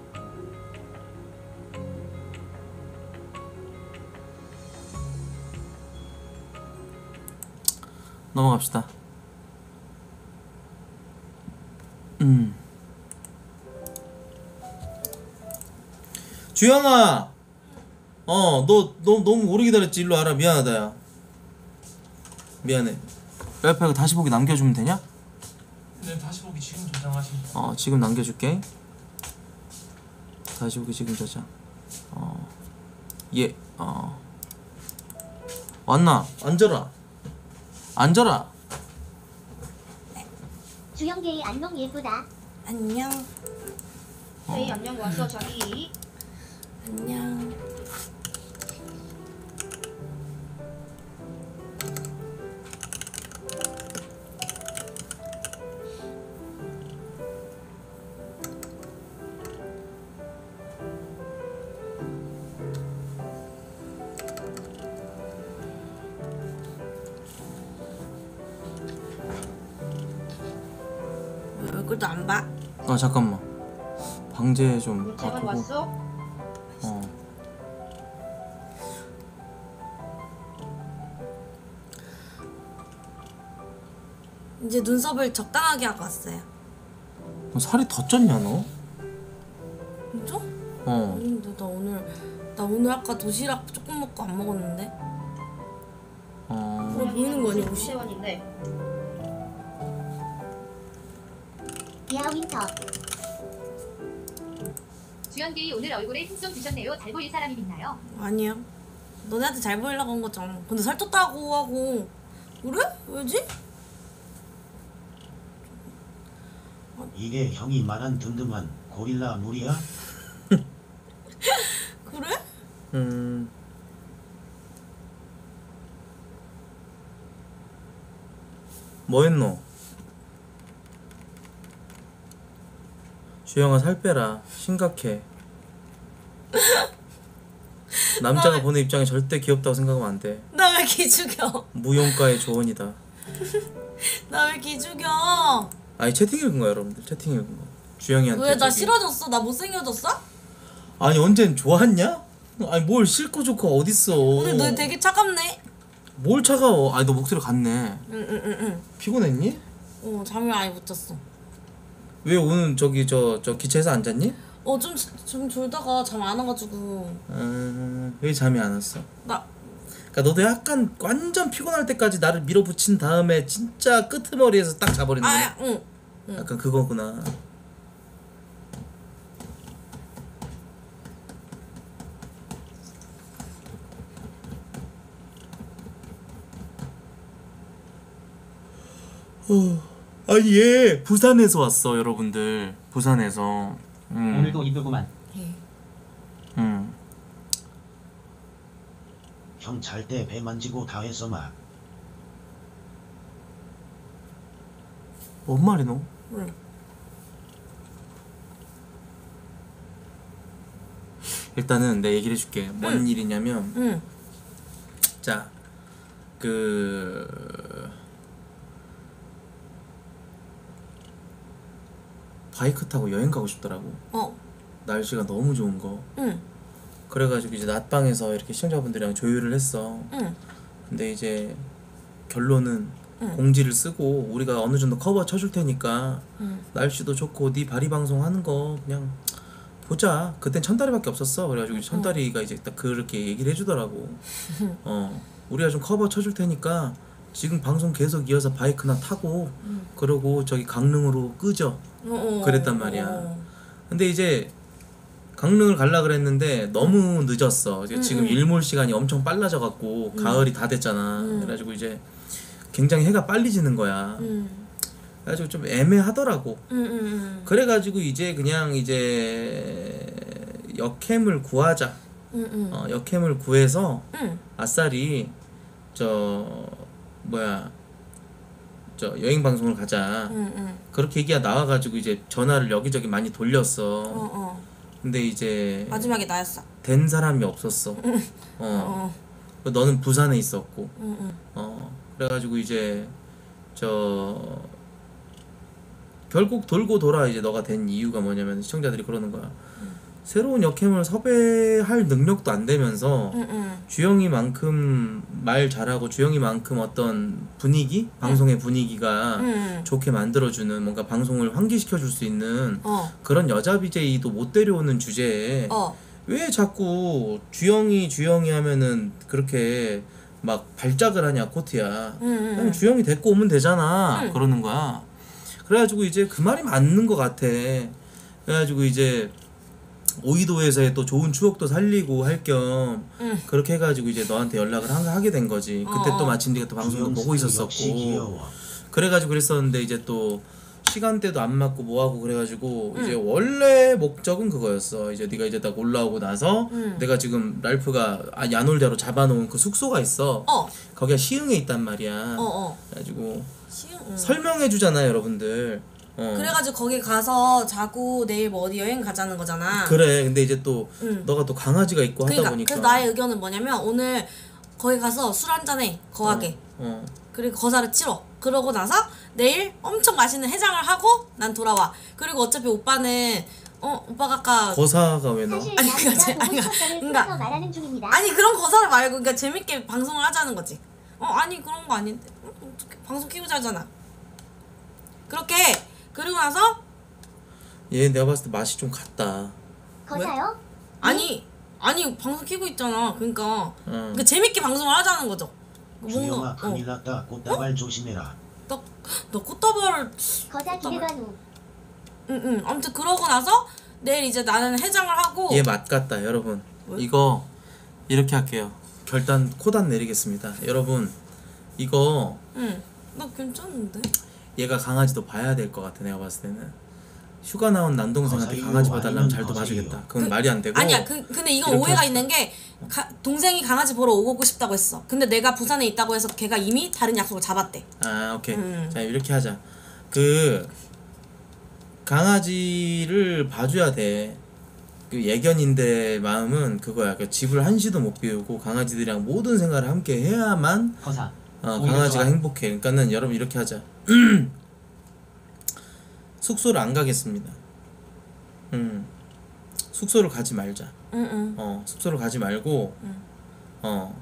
넘어갑시다. 음. 주영아, 어, 너, 너 너무 오래 기다렸지. 일로 와라. 미안하다, 야. 미안해. 옆에 이거 다시 보기 남겨주면 되냐? 네, 다시 보기 지금 저장하시면 돼요. 어, 지금 남겨줄게. 다시 보기 지금 저장. 어, 예, 어. 왔나? 앉아라. 앉아라. 주영계의 안녕 예쁘다. 안녕. 헤이 안녕 왔어 자기. 안녕. 얼굴도 안 봐? 아, 잠깐만. 방제 좀 문제가 바꾸고. 왔어? 어. 이제 눈썹을 적당하게 하고 왔어요. 너 살이 더 쪘냐 너? 진짜? 어. 아닌데 나 오늘 나 오늘 아까 도시락 조금 먹고 안 먹었는데. 어. 그래 보이는 거 아니야 옷이? 세원인데. 야 윈터. 주연기 오늘 얼굴에 힘 좀 주셨네요. 잘 보일 사람이 있나요? 아니야. 너네한테 잘 보이려고 한 거잖아. 근데 살쪘다고 하고. 그래? 왜지? 이게 형이 말한 든든한 고릴라 물이야? 그래? 음. 뭐 했노? 주영아 살 빼라. 심각해. 남자가 보는 입장에 절대 귀엽다고 생각하면 안 돼. 나 왜 기죽여? 무용가의 조언이다. 나 왜 기죽여? 아니 채팅 읽은 거야 여러분들. 채팅 읽은 거. 주영이한테. 왜 나 저기. 싫어졌어? 나 못생겨졌어? 아니 언젠 좋았냐? 아니 뭘 싫고 좋고 어딨어. 오늘 너 되게 차갑네. 뭘 차가워. 아니 너 목소리 갔네. 응응응응. 피곤했니? 어 잠을 아예 못 잤어. 왜 오늘 저기 저 저 기차에서 안 잤니? 어 좀 좀 졸다가 잠 안 와가지고. 음, 왜 잠이 안 왔어? 나 그러니까 너도 약간 완전 피곤할 때까지 나를 밀어붙인 다음에 진짜 끄트머리에서 딱 자버리는 거야. 아 응. 응. 약간 그거구나. 어, 아니 얘 부산에서 왔어 여러분들. 부산에서. 음. 오늘도 이쁘구만. 음. 형 잘 때 배 만지고 다 했어 막. 뭔 말이 너? 응. 일단은 내 얘기를 해줄게. 뭔 응. 일이냐면 응. 자, 그 바이크 타고 여행 가고 싶더라고. 어. 날씨가 너무 좋은 거. 응. 그래가지고 이제 낮방에서 이렇게 시청자분들이랑 조율을 했어. 응. 근데 이제 결론은 응. 공지를 쓰고 우리가 어느 정도 커버 쳐줄 테니까 응. 날씨도 좋고 네 바리 방송 하는 거 그냥 보자. 그땐 천다리밖에 없었어. 그래가지고 천다리가 이제 딱 그렇게 얘기를 해주더라고. 어, 우리가 좀 커버 쳐줄 테니까 지금 방송 계속 이어서 바이크나 타고 응. 그러고 저기 강릉으로 끄죠. 어, 그랬단 말이야. 어. 근데 이제 강릉을 갈라 그랬는데 너무 늦었어. 이제 응, 지금 응. 일몰 시간이 엄청 빨라져 갖고 응. 가을이 다 됐잖아. 응. 그래가지고 이제 굉장히 해가 빨리 지는 거야. 응. 그래가지고 좀 애매하더라고. 응, 응, 응. 그래가지고 이제 그냥 이제 역캠을 구하자. 응, 응. 어, 역캠을 구해서 응. 아싸리 저 뭐야 저 여행 방송을 가자. 응, 응. 그렇게 얘기가 나와가지고 이제 전화를 여기저기 많이 돌렸어. 어, 어. 근데 이제 마지막에 나였어. 된 사람이 없었어. 어. 어. 너는 부산에 있었고. 응, 응. 어. 그래가지고 이제 저 결국 돌고 돌아 이제 너가 된 이유가 뭐냐면 시청자들이 그러는 거야. 새로운 역캠을 섭외할 능력도 안 되면서 응, 응. 주영이만큼 말 잘하고 주영이만큼 어떤 분위기? 방송의 분위기가 응. 좋게 만들어주는 뭔가 방송을 환기시켜줄 수 있는 어. 그런 여자 비제이도 못 데려오는 주제에 어. 왜 자꾸 주영이 주영이 하면은 그렇게 막 발작을 하냐 코트야. 응, 응, 그냥 응. 주영이 데리고 오면 되잖아. 응. 그러는 거야. 그래가지고 이제 그 말이 맞는 것 같아. 그래가지고 이제 오이도에서의 또 좋은 추억도 살리고 할 겸 응. 그렇게 해가지고 이제 너한테 연락을 하, 하게 된 거지. 그때 어. 또 마침 네가 또 방송도 보고 역시 있었었고. 귀여워. 그래가지고 그랬었는데 이제 또 시간대도 안 맞고 뭐하고 그래가지고 응. 이제 원래 목적은 그거였어. 이제 네가 이제 딱 올라오고 나서 응. 내가 지금 랄프가 아, 야놀자로 잡아놓은 그 숙소가 있어. 어. 거기가 시흥에 있단 말이야. 어, 어. 그래가지고 시흥. 응. 설명해 주잖아 여러분들. 어. 그래가지고 거기 가서 자고 내일 뭐 어디 여행 가자는 거잖아. 그래. 근데 이제 또 응. 너가 또 강아지가 있고 하다 그러니까 보니까. 그래서 나의 의견은 뭐냐면 오늘 거기 가서 술 한잔해 거하게. 어. 그리고 거사를 치러. 그러고 나서 내일 엄청 맛있는 해장을 하고 난 돌아와. 그리고 어차피 오빠는 어 오빠가 아까 거사가 왜 나와? 사실 아니, 난 그거 네가 제- 보고 아니, 싶었다는 그러니까- 풀어서 말하는 중입니다. 아니 그런 거사를 말고 그러니까 재밌게 방송을 하자는 거지. 어 아니 그런 거 아닌데 어, 어떻게 방송 키우자 하잖아. 그렇게 그리고 나서 얘 내가 봤을 때 맛이 좀 같다. 거사요? 아니 아니 방송 키고 있잖아. 그러니까 어. 그러니까 재밌게 방송을 하자는 거죠. 주영아 뭔가 큰일 났다. 꽃다발 조심해라. 너 꽃다발을 거사 기대관우. 응응 아무튼 그러고 나서 내일 이제 나는 해장을 하고 얘 맛 같다 여러분. 왜? 이거 이렇게 할게요. 결단 코단 내리겠습니다. 여러분 이거 응나 괜찮은데 얘가 강아지도 봐야 될 것 같아. 내가 봤을 때는 휴가 나온 남동생한테 거사유 강아지 봐달라면 아니면 잘도 거사유. 봐주겠다. 그건 그- 말이 안 되고. 아니야 그, 근데 이건 이렇게 오해가 합시다. 있는 게 가, 동생이 강아지 보러 오고 싶다고 했어. 근데 내가 부산에 있다고 해서 걔가 이미 다른 약속을 잡았대. 아 오케이. 음. 자 이렇게 하자. 그 강아지를 봐줘야 돼. 그 예견인데 마음은 그거야. 그 집을 한시도 못 비우고 강아지들이랑 모든 생활을 함께 해야만 거사. 어, 오히려 강아지가 좋아. 행복해. 그러니까는 여러분 이렇게 하자. 숙소를 안 가겠습니다. 음 숙소를 가지 말자. 응응. 어 숙소를 가지 말고 응. 어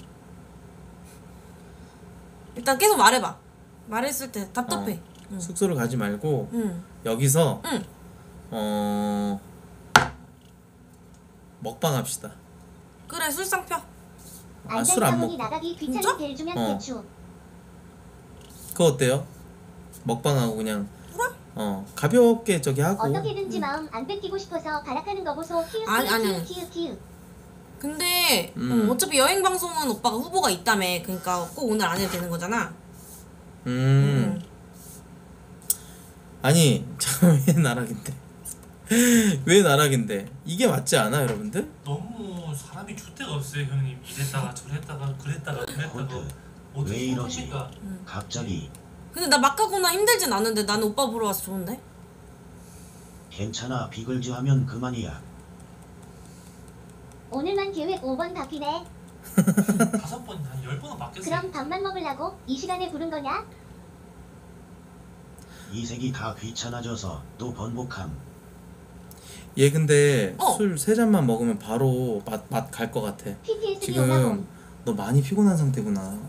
일단 계속 말해봐. 말했을 때 답답해. 응. 숙소를 가지 말고 응. 여기서 응. 어 먹방 합시다. 그래 술상 펴. 아 술 안 안전사문이 먹고 나가기 귀찮은 진짜? 델 주면 어. 대추. 그거 어때요? 먹방하고 그냥 어 가볍게 저기 하고 어떻게든지 마음 안 뺏기고 싶어서 발악하는 거 보소. 키읔 아니, 아니, 키읔 아니. 키읔 키읔. 근데 음. 어, 어차피 여행 방송은 오빠가 후보가 있다며. 그러니까 꼭 오늘 안 해도 되는 거잖아. 음 응. 아니 잠깐 왜 나락인데? 왜 나락인데? 이게 맞지 않아 여러분들? 너무 사람이 줏대가 없어요 형님. 이랬다가 저랬다가 그랬다가 그랬다가 어떻게 왜 이러지? 생각합니까? 갑자기 근데 나 막가구나 힘들진 않은데 나는 오빠 보러 와서 좋은데? 괜찮아 비글즈 하면 그만이야. 오늘만 계획 오 번 바뀌네. 다섯 번 한 열 번은 바뀌었어요. 그럼 밥만 먹으려고 이 시간에 부른 거냐? 이 색이 다 귀찮아져서 또 번복함. 얘 근데 어. 술 세 잔만 먹으면 바로 맛 맛 갈 것 같아. 피티에스디 오나봄. 지금 너 많이 피곤한 상태구나.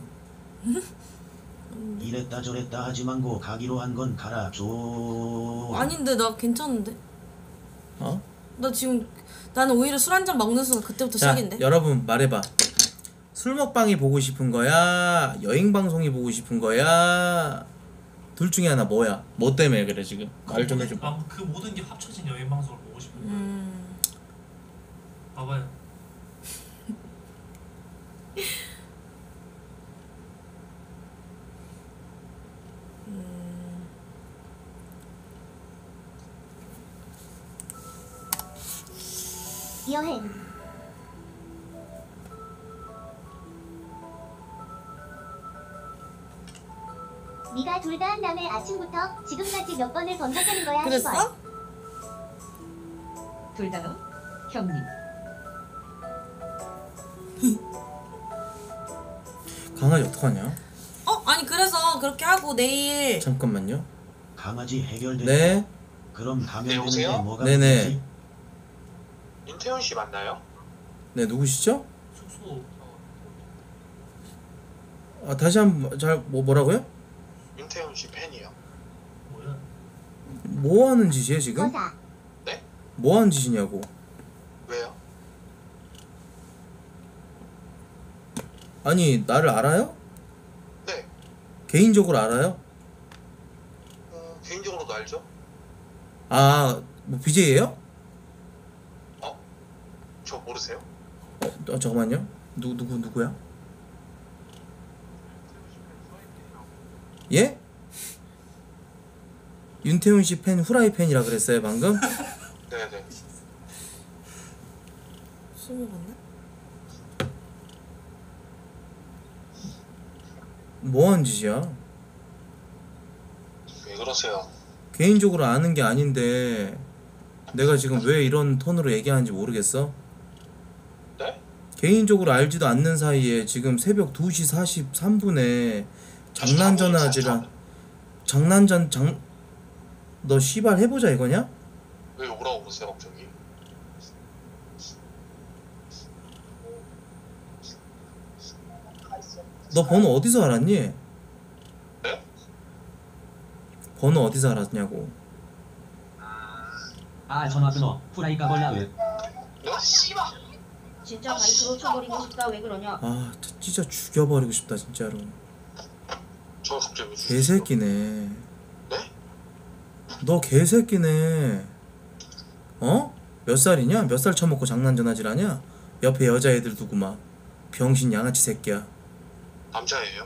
이랬다 저랬다 하지 말고 가기로 한 건 가라 줘. 아닌데 나 괜찮은데? 어? 나 지금 나는 오히려 술 한 잔 먹는 순간 그때부터 자 시작인데? 여러분 말해봐. 술 먹방이 보고 싶은 거야? 여행 방송이 보고 싶은 거야? 둘 중에 하나 뭐야? 뭐 때문에 그래 지금? 말 좀 해줘. 아, 그 모든 게 합쳐진 여행 방송을 보고 싶은 거예요. 음... 봐봐요. 여행. 네가 둘 다 한 다음에 아침부터 지금까지 몇 번을 번복하는 거야? 그랬어? 둘 다요? 형님. 강아지 어떡하냐? 어? 아니 그래서 그렇게 하고 내일 잠깐만요. 강아지 해결됐다. 네. 그럼 가면 네, 여보세요? 되는데 뭐가 네네. 문제지? 윤태현 씨 맞나요? 네 누구시죠? 숙소 아 다시 한번 잘 뭐 뭐라고요? 윤태현 씨 팬이요. 뭐야? 뭐 하는 짓이에요 지금? 거사. 네? 뭐 하는 짓이냐고. 왜요? 아니 나를 알아요? 네. 개인적으로 알아요? 어, 개인적으로도 알죠? 아 뭐 비제이예요? 저 모르세요? 어, 어 잠깐만요. 누 누구 누구야? 예? 윤태훈 씨 팬 후라이 팬이라 그랬어요 방금? 네네. 술 먹었나? 뭐 하는 짓이야? 왜 그러세요? 개인적으로 아는 게 아닌데 내가 지금 왜 이런 톤으로 얘기하는지 모르겠어? 네? 개인적으로 알지도 않는 사이에 지금 새벽 두 시 사십삼 분에 장난 전화지랑 장난전 장... 너 씨발 해보자 이거냐? 왜 오라고 그러세요 갑자기? 너 번호 어디서 알았니? 네? 번호 어디서 알았냐고. 아 전화 끊어. 후라이 까벌라 왜? 너 씨발! 진짜 마이크로 쳐버리고 싶다. 왜 그러냐? 아 진짜 죽여버리고 싶다 진짜로. 저 갑자기 왜 죽이세요? 개새끼네. 네? 너 개새끼네. 어? 몇 살이냐? 몇 살 처먹고 장난 전화질하냐? 옆에 여자애들 두고 막 병신 양아치 새끼야. 남자예요?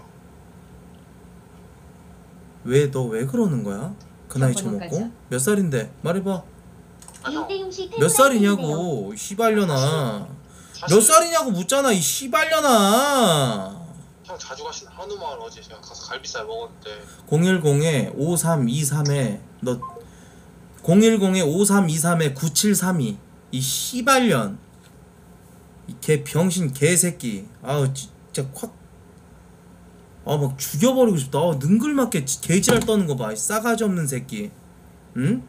왜 너 왜 그러는 거야? 그 나이 처먹고? 몇 살인데? 말해봐. 윤태용 씨 몇 살이냐고 씨발려나. 몇 살이냐고 묻잖아 이 씨발려나. 형 자주 가신 한우마을 어제 제가 가서 갈비살 먹었는데 공일공에 오삼이삼에 너 공일공에 오삼이삼에 구칠삼이 이 씨발년 이 개 병신 개새끼. 아우 진짜 확 아 막 죽여버리고 싶다. 아 능글맞게 개지랄 떠는 거 봐. 싸가지 없는 새끼. 응?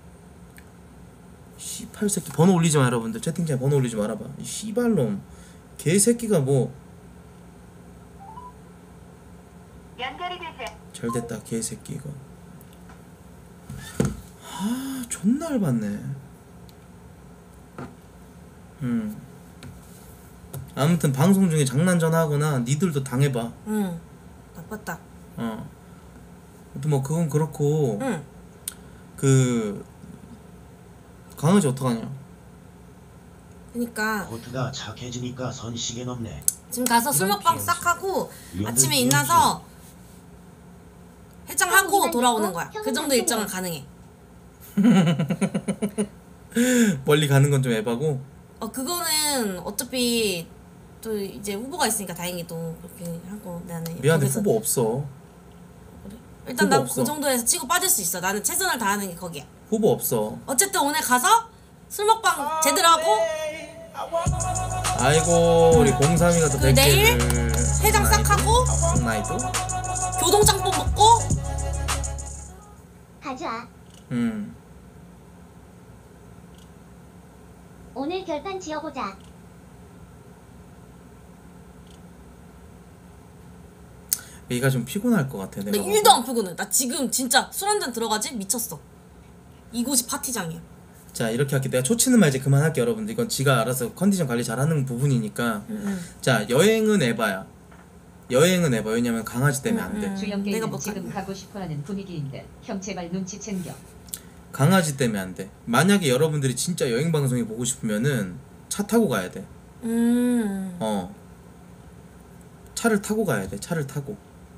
씨발 새끼. 번호 올리지 마 여러분들. 채팅창에 번호 올리지 말아봐. 이 씨발놈 개새끼가 뭐 잘됐다 개새끼 이거. 아 존나 열받네. 음 아무튼 방송 중에 장난 전화하거나 니들도 당해봐. 응 나빴다. 어 아무튼 뭐 그건 그렇고. 응. 그 강아지 어떡하냐. 그니까 코트가 착해지니까 선식에 넘네. 지금 가서 술 먹방 싹 하고 아침에 일어나서 해장하고 돌아오는 거야. 그 정도 일정은 가능해. 멀리 가는 건 좀 에바고. 어 그거는 어차피 또 이제 후보가 있으니까 다행히도 그렇게 하고 나는 미안해 거기서- 후보 없어. 일단 후보 난 없어. 그 정도에서 치고 빠질 수 있어. 나는 최선을 다하는 게 거기야. 후보 없어. 어쨌든 오늘 가서 술 먹방 제대로 하고 아이고 우리 공삼이가 또 그 백 내일 개를 해장 싹 하고 나이도. 교동짬뽕 먹고 가자. 음. 오늘 결판 지어보자. 얘가 좀 피곤할 것 같아. 나 내가 일도 안 피곤해. 나 지금 진짜 술 한잔 들어가지 미쳤어. 이곳이 파티장이야. 자 이렇게 할게. 내가 초치는 말 이제 그만할게 여러분들. 이건 지가 알아서 컨디션 관리 잘하는 부분이니까. 음. 자 여행은 에바야. 여행은 에바. 왜냐면 강아지 때문에 안 돼. 음. 주영계는 지금 가고 싶어하는 분위기인데 형 제발 눈치 챙겨. 강아지 때문에 안 돼. 만약에 여러분들이 진짜 여행 방송이 보고 싶으면은 차 타고 가야 돼. 음. 어. 차를 타고 가야 돼. 차를 타고.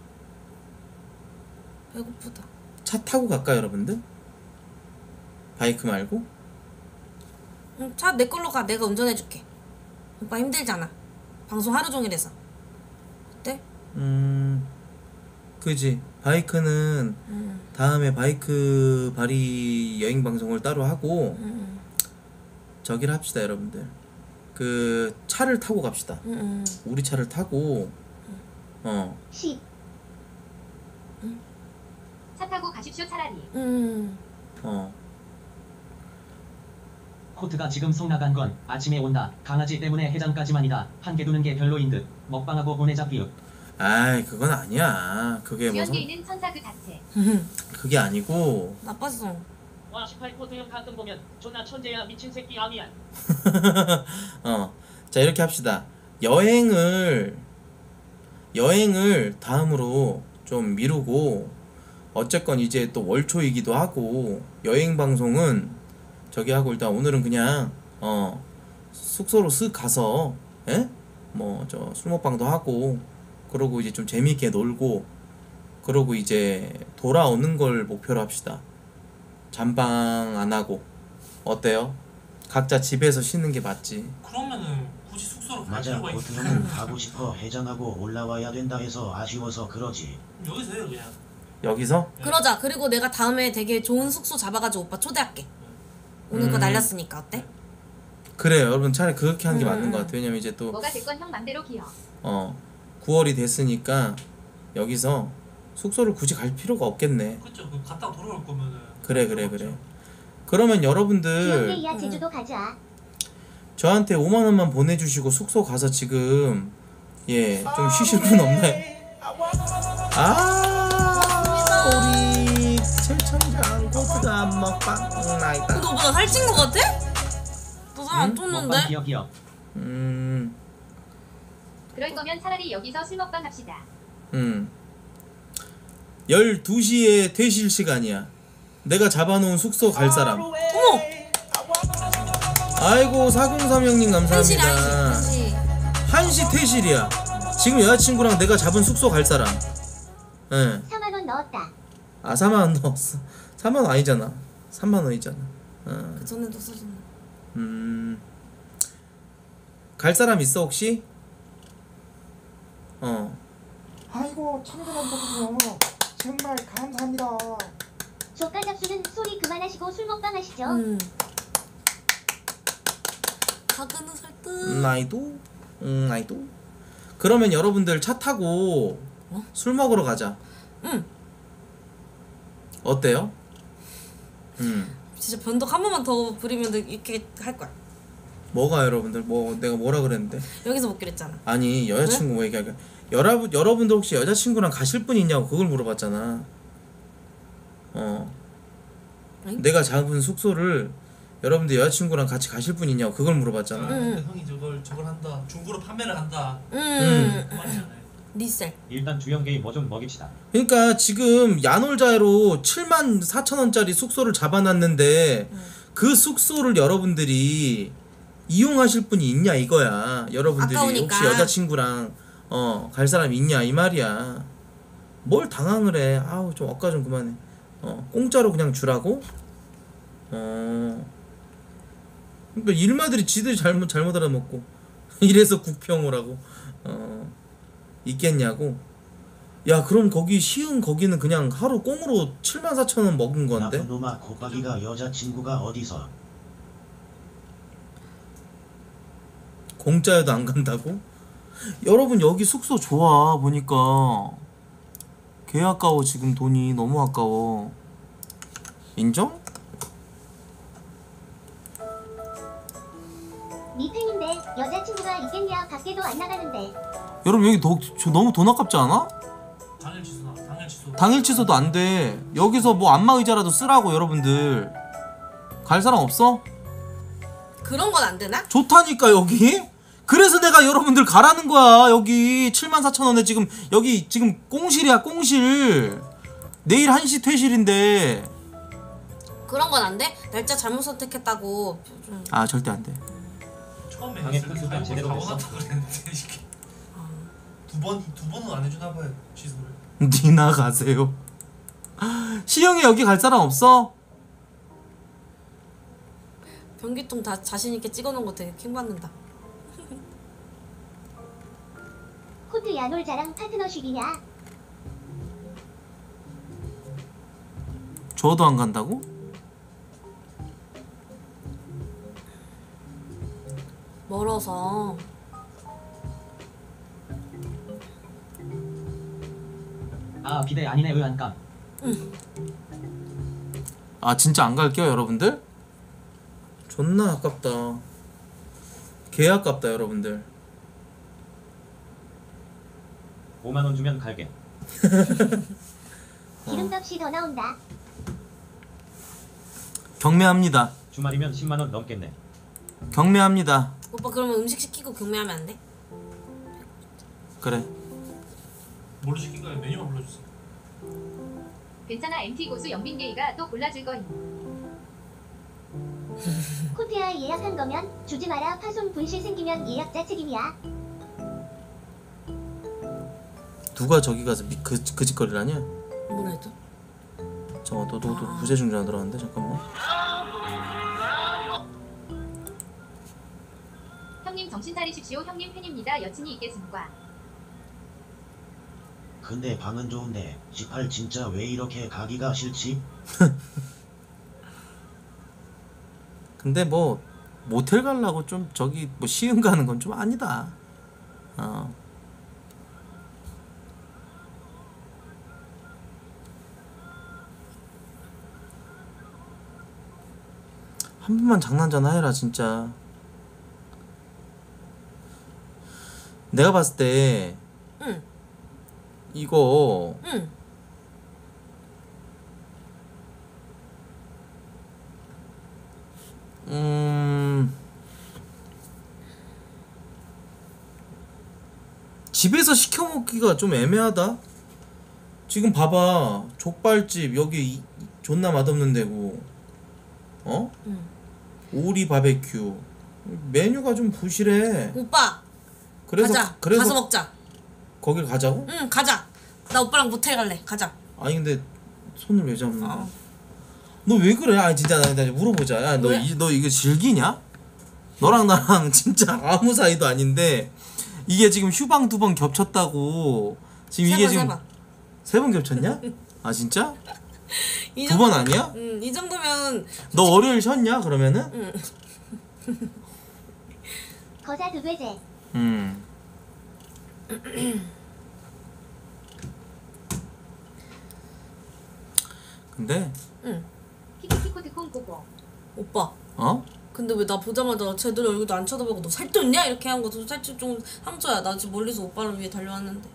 배고프다. 차 타고 갈까 여러분들? 바이크 말고? 응, 차 내 걸로 가. 내가 운전해줄게. 오빠 힘들잖아. 방송 하루 종일 해서. 어때? 음. 그지. 바이크는 음. 다음에 바이크 발이 여행 방송을 따로 하고 음. 저기를 합시다 여러분들. 그 차를 타고 갑시다. 음. 우리 차를 타고 어. 십. 차 타고 가십시오 차라리. 음. 어. 코트가 지금 성 나간 건 아침에 온다. 강아지 때문에 해장까지만이다. 한 개 두는 게 별로인 듯. 먹방하고 보내자 비읍. 아이 그건 아니야. 그게 뭐 성- 주연계는 천사 그 자체. 그게 아니고 나빴어. 와 십팔 코트 형 가끔 보면 존나 천재야 미친 새끼 아미야. 어. 자 이렇게 합시다. 여행을 여행을 다음으로 좀 미루고 어쨌건 이제 또 월초이기도 하고 여행 방송은 저기 하고 일단 오늘은 그냥 어 숙소로 쓱 가서 예? 뭐 저 술 먹방도 하고 그러고 이제 좀 재미있게 놀고 그러고 이제 돌아오는 걸 목표로 합시다. 잠방 안 하고 어때요? 각자 집에서 쉬는 게 맞지. 그러면은 굳이 숙소로 갈 맞아. 필요가 코트 있어. 형은 가고 싶어 해장하고 올라와야 된다 해서 아쉬워서 그러지. 여기서 해요 그냥. 여기서? 그러자. 그리고 내가 다음에 되게 좋은 숙소 잡아가지고 오빠 초대할게. 오늘 거 음. 날렸으니까 어때? 그래요 여러분 차라리 그렇게 하는 게 음. 맞는 것 같아요. 왜냐면 이제 또 뭐가 됐건 형 맘대로 기어. 어 구월이 됐으니까 여기서 숙소를 굳이 갈 필요가 없겠네. 그쵸. 그 갔다가 돌아올 거면은. 그래 그래 그래. 그러면 여러분들 기억계야 제주도 가자. 저한테 오만 원만 보내주시고 숙소 가서 지금 예 좀 쉬실 분 없나요? 아 우리 최천장 코스가 먹방 나이다. 너 오빠 나 살찐 거 같아? 너 살 안 응? 쪘는데? 먹방 기억 기억. 음, 그럴 거면 차라리 여기서 술 먹방 합시다. 음. 열두 시에 퇴실 시간이야. 내가 잡아놓은 숙소 갈 사람. 어머! 아이고 사공삼 형님 한시 감사합니다. 한시 한시. 한시 퇴실이야. 지금 여자친구랑 내가 잡은 숙소 갈 사람. 예. 사만 원 넣었다. 아 사만 원 넣었어. 사만 원 아니잖아. 삼만 원이잖아. 어. 그 전에도 써줬네. 음. 갈 사람 있어 혹시? 어. 아이고 참견한다군요. 정말 감사합니다. 조카 잡수는 소리 그만하시고 술 먹방 하시죠. 음. 가그는 살 듯. 음, 나이도. 음, 나이도. 그러면 여러분들 차 타고 어? 술 먹으러 가자. 응. 어때요? 음. 진짜 변덕 한 번만 더 부리면 이렇게 할 거야. 뭐가 여러분들 뭐 내가 뭐라 그랬는데? 여기서 먹기로 했잖아. 아니 여자친구 뭐 얘기하게. 여러분 여러분들 혹시 여자친구랑 가실 분 있냐고 그걸 물어봤잖아. 어. 응? 내가 잡은 숙소를 여러분들 여자친구랑 같이 가실 분 있냐고 그걸 물어봤잖아. 근데 형이 저걸 저걸 한다. 중고로 판매를 한다. 음. 그 말이잖아요. 리셀. 일단 주영계이 뭐 좀 먹입시다. 그러니까 지금 야놀자로 칠만 사천 원짜리 숙소를 잡아놨는데 음. 그 숙소를 여러분들이 이용하실 분이 있냐 이거야. 여러분들이 아까우니까. 혹시 여자친구랑 어 갈 사람이 있냐 이 말이야. 뭘 당황을 해. 아우 좀 억까 좀 그만해. 어 공짜로 그냥 주라고? 어. 그러니까 일마들이 지들이 잘못 잘못 알아먹고 이래서 국평호라고 어 있겠냐고. 야 그럼 거기 시흥 거기는 그냥 하루 꽁으로 칠만 사천 원 먹은 건데. 나쁜 놈아 곱박이가 여자친구가 어디서? 공짜여도 안 간다고? 여러분 여기 숙소 좋아 보니까. 개 아까워 지금 돈이 너무 아까워. 인정? 니 팬인데 여자친구가 있겠냐? 밖에도 안 나가는데. 여러분 여기 도, 저 너무 돈 아깝지 않아? 당일 취소나 당일 취소. 당일 취소도 안 돼. 여기서 뭐 안마 의자라도 쓰라고 여러분들. 갈 사람 없어? 그런 건 안 되나? 좋다니까 여기. 그래서 내가 여러분들 가라는 거야. 여기 칠만 사천 원에 지금 여기 지금 꽁실이야 꽁실. 내일 한 시 퇴실인데. 그런 건 안 돼? 날짜 잘못 선택했다고. 좀... 아 절대 안 돼. 처음에 방해 했을 때 필수가 가고 제대로 됐어. 나왔다 그랬는데 두 번 두 번은 안 해주나 봐요 취소를. 니나 가세요. 시영이 여기 갈 사람 없어? 변기통 다 자신있게 찍어놓은 거 되게 킹받는다. 코드 야놀자랑 파트너십이냐? 저도 안 간다고? 멀어서. 아 비대 아니네 의안감. 응. 아 진짜 안 갈게요 여러분들? 존나 아깝다. 개 아깝다 여러분들. 오만 원 주면 갈게. 기름값이 더 나온다. 경매합니다. 주말이면 십만 원 넘겠네. 경매합니다. 오빠 그러면 음식 시키고 경매하면 안 돼? 그래. 뭘로 시킨 거야? 메뉴만 불러주세요. 괜찮아 엠티 고수 영빈게이가 또 골라줄 거임. 코트야 예약한 거면 주지 마라. 파손 분실 생기면 예약자 책임이야. 누가 저기 가서 미, 그, 그 짓거리를 하냐? 뭐래도? 잠깐만 너, 너, 너 부재중 전화 들어왔는데 잠깐만. 형님 정신 차리십시오. 형님 팬입니다. 여친이 있겠습니까? 근데 방은 좋은데 십팔 진짜 왜 이렇게 가기가 싫지? 근데 뭐 모텔 가려고 좀 저기 뭐 시흥 가는 건 좀 아니다. 어. 한 번만 장난 전화 해라 진짜. 내가 봤을 때 응. 이거 응. 음 집에서 시켜 먹기가 좀 애매하다. 지금 봐봐 족발집 여기 이, 존나 맛없는 데고 어? 응. 오리 바베큐 메뉴가 좀 부실해. 오빠 그래서 가자. 그래서 가서 먹자. 거길 가자고? 응 가자. 나 오빠랑 모텔 갈래. 가자. 아니 근데 손을 왜 잡는 거야? 어. 너 왜 그래? 아니 진짜 나, 나 물어보자. 야, 너, 이, 너 이거 즐기냐? 너랑 나랑 진짜 아무 사이도 아닌데 이게 지금 휴방 두 번 겹쳤다고. 지금 세 이게 번, 지금 세 번. 세 번 겹쳤냐? 아 진짜? 이 두 번 정도- 아니야? 응, 이 정도면 너 월요일 쉬었냐 그러면은? 응. 거자 두 괴제. 음. 근데 응. 키키키코드콩 고고. 오빠. 어? 근데 왜 나 보자마자 제대로 얼굴도 안 쳐다보고 너 살쪘냐? 이렇게 한 것도 살짝 좀 상처야. 나 지금 멀리서 오빠를 위해 달려왔는데.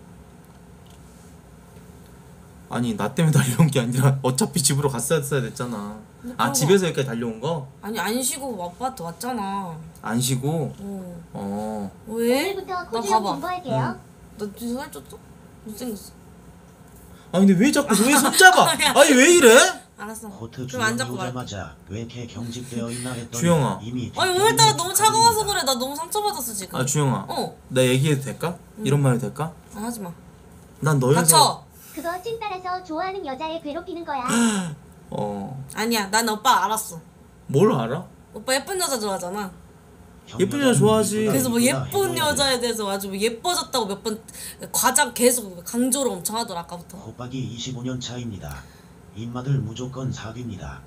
아니 나 때문에 달려온 게 아니라 어차피 집으로 갔어야 됐잖아. 아 그런 집에서 여기까지 달려온 거? 아니 안 쉬고 아빠한테 왔잖아. 안 쉬고? 어. 어. 왜? 오늘부터 나 코드형 봐봐. 공부할게요. 너 진짜 살쪘어? 못생겼어. 아니 근데 왜 자꾸 왜 손잡아? 아니 왜 이래? 알았어. 코트 그럼 안 주영이 잡고 갈게. 오자마자 왜 이렇게 경직되어 있나 했더니 주영아. 이미 아니 오늘따라 너무 차가워서 그래. 나 너무 상처받았어 지금. 아 주영아. 어. 나 얘기해도 될까? 이런 말 해도 될까? 아, 하지 마. 난 너여서 닥쳐. 그거 찐 따라서 좋아하는 여자애 괴롭히는 거야. 어. 아니야. 난 오빠 알았어. 뭘 알아? 오빠 예쁜 여자 좋아하잖아. 예쁜 여자 좋아하지. 그래서 뭐 예쁜 여자에 대해서 아주 뭐 예뻐졌다고 몇 번 과장 계속 강조를 엄청 하더라 아까부터. 곱하기 이십오 년 차입니다. 입맛을 무조건 사귀입니다.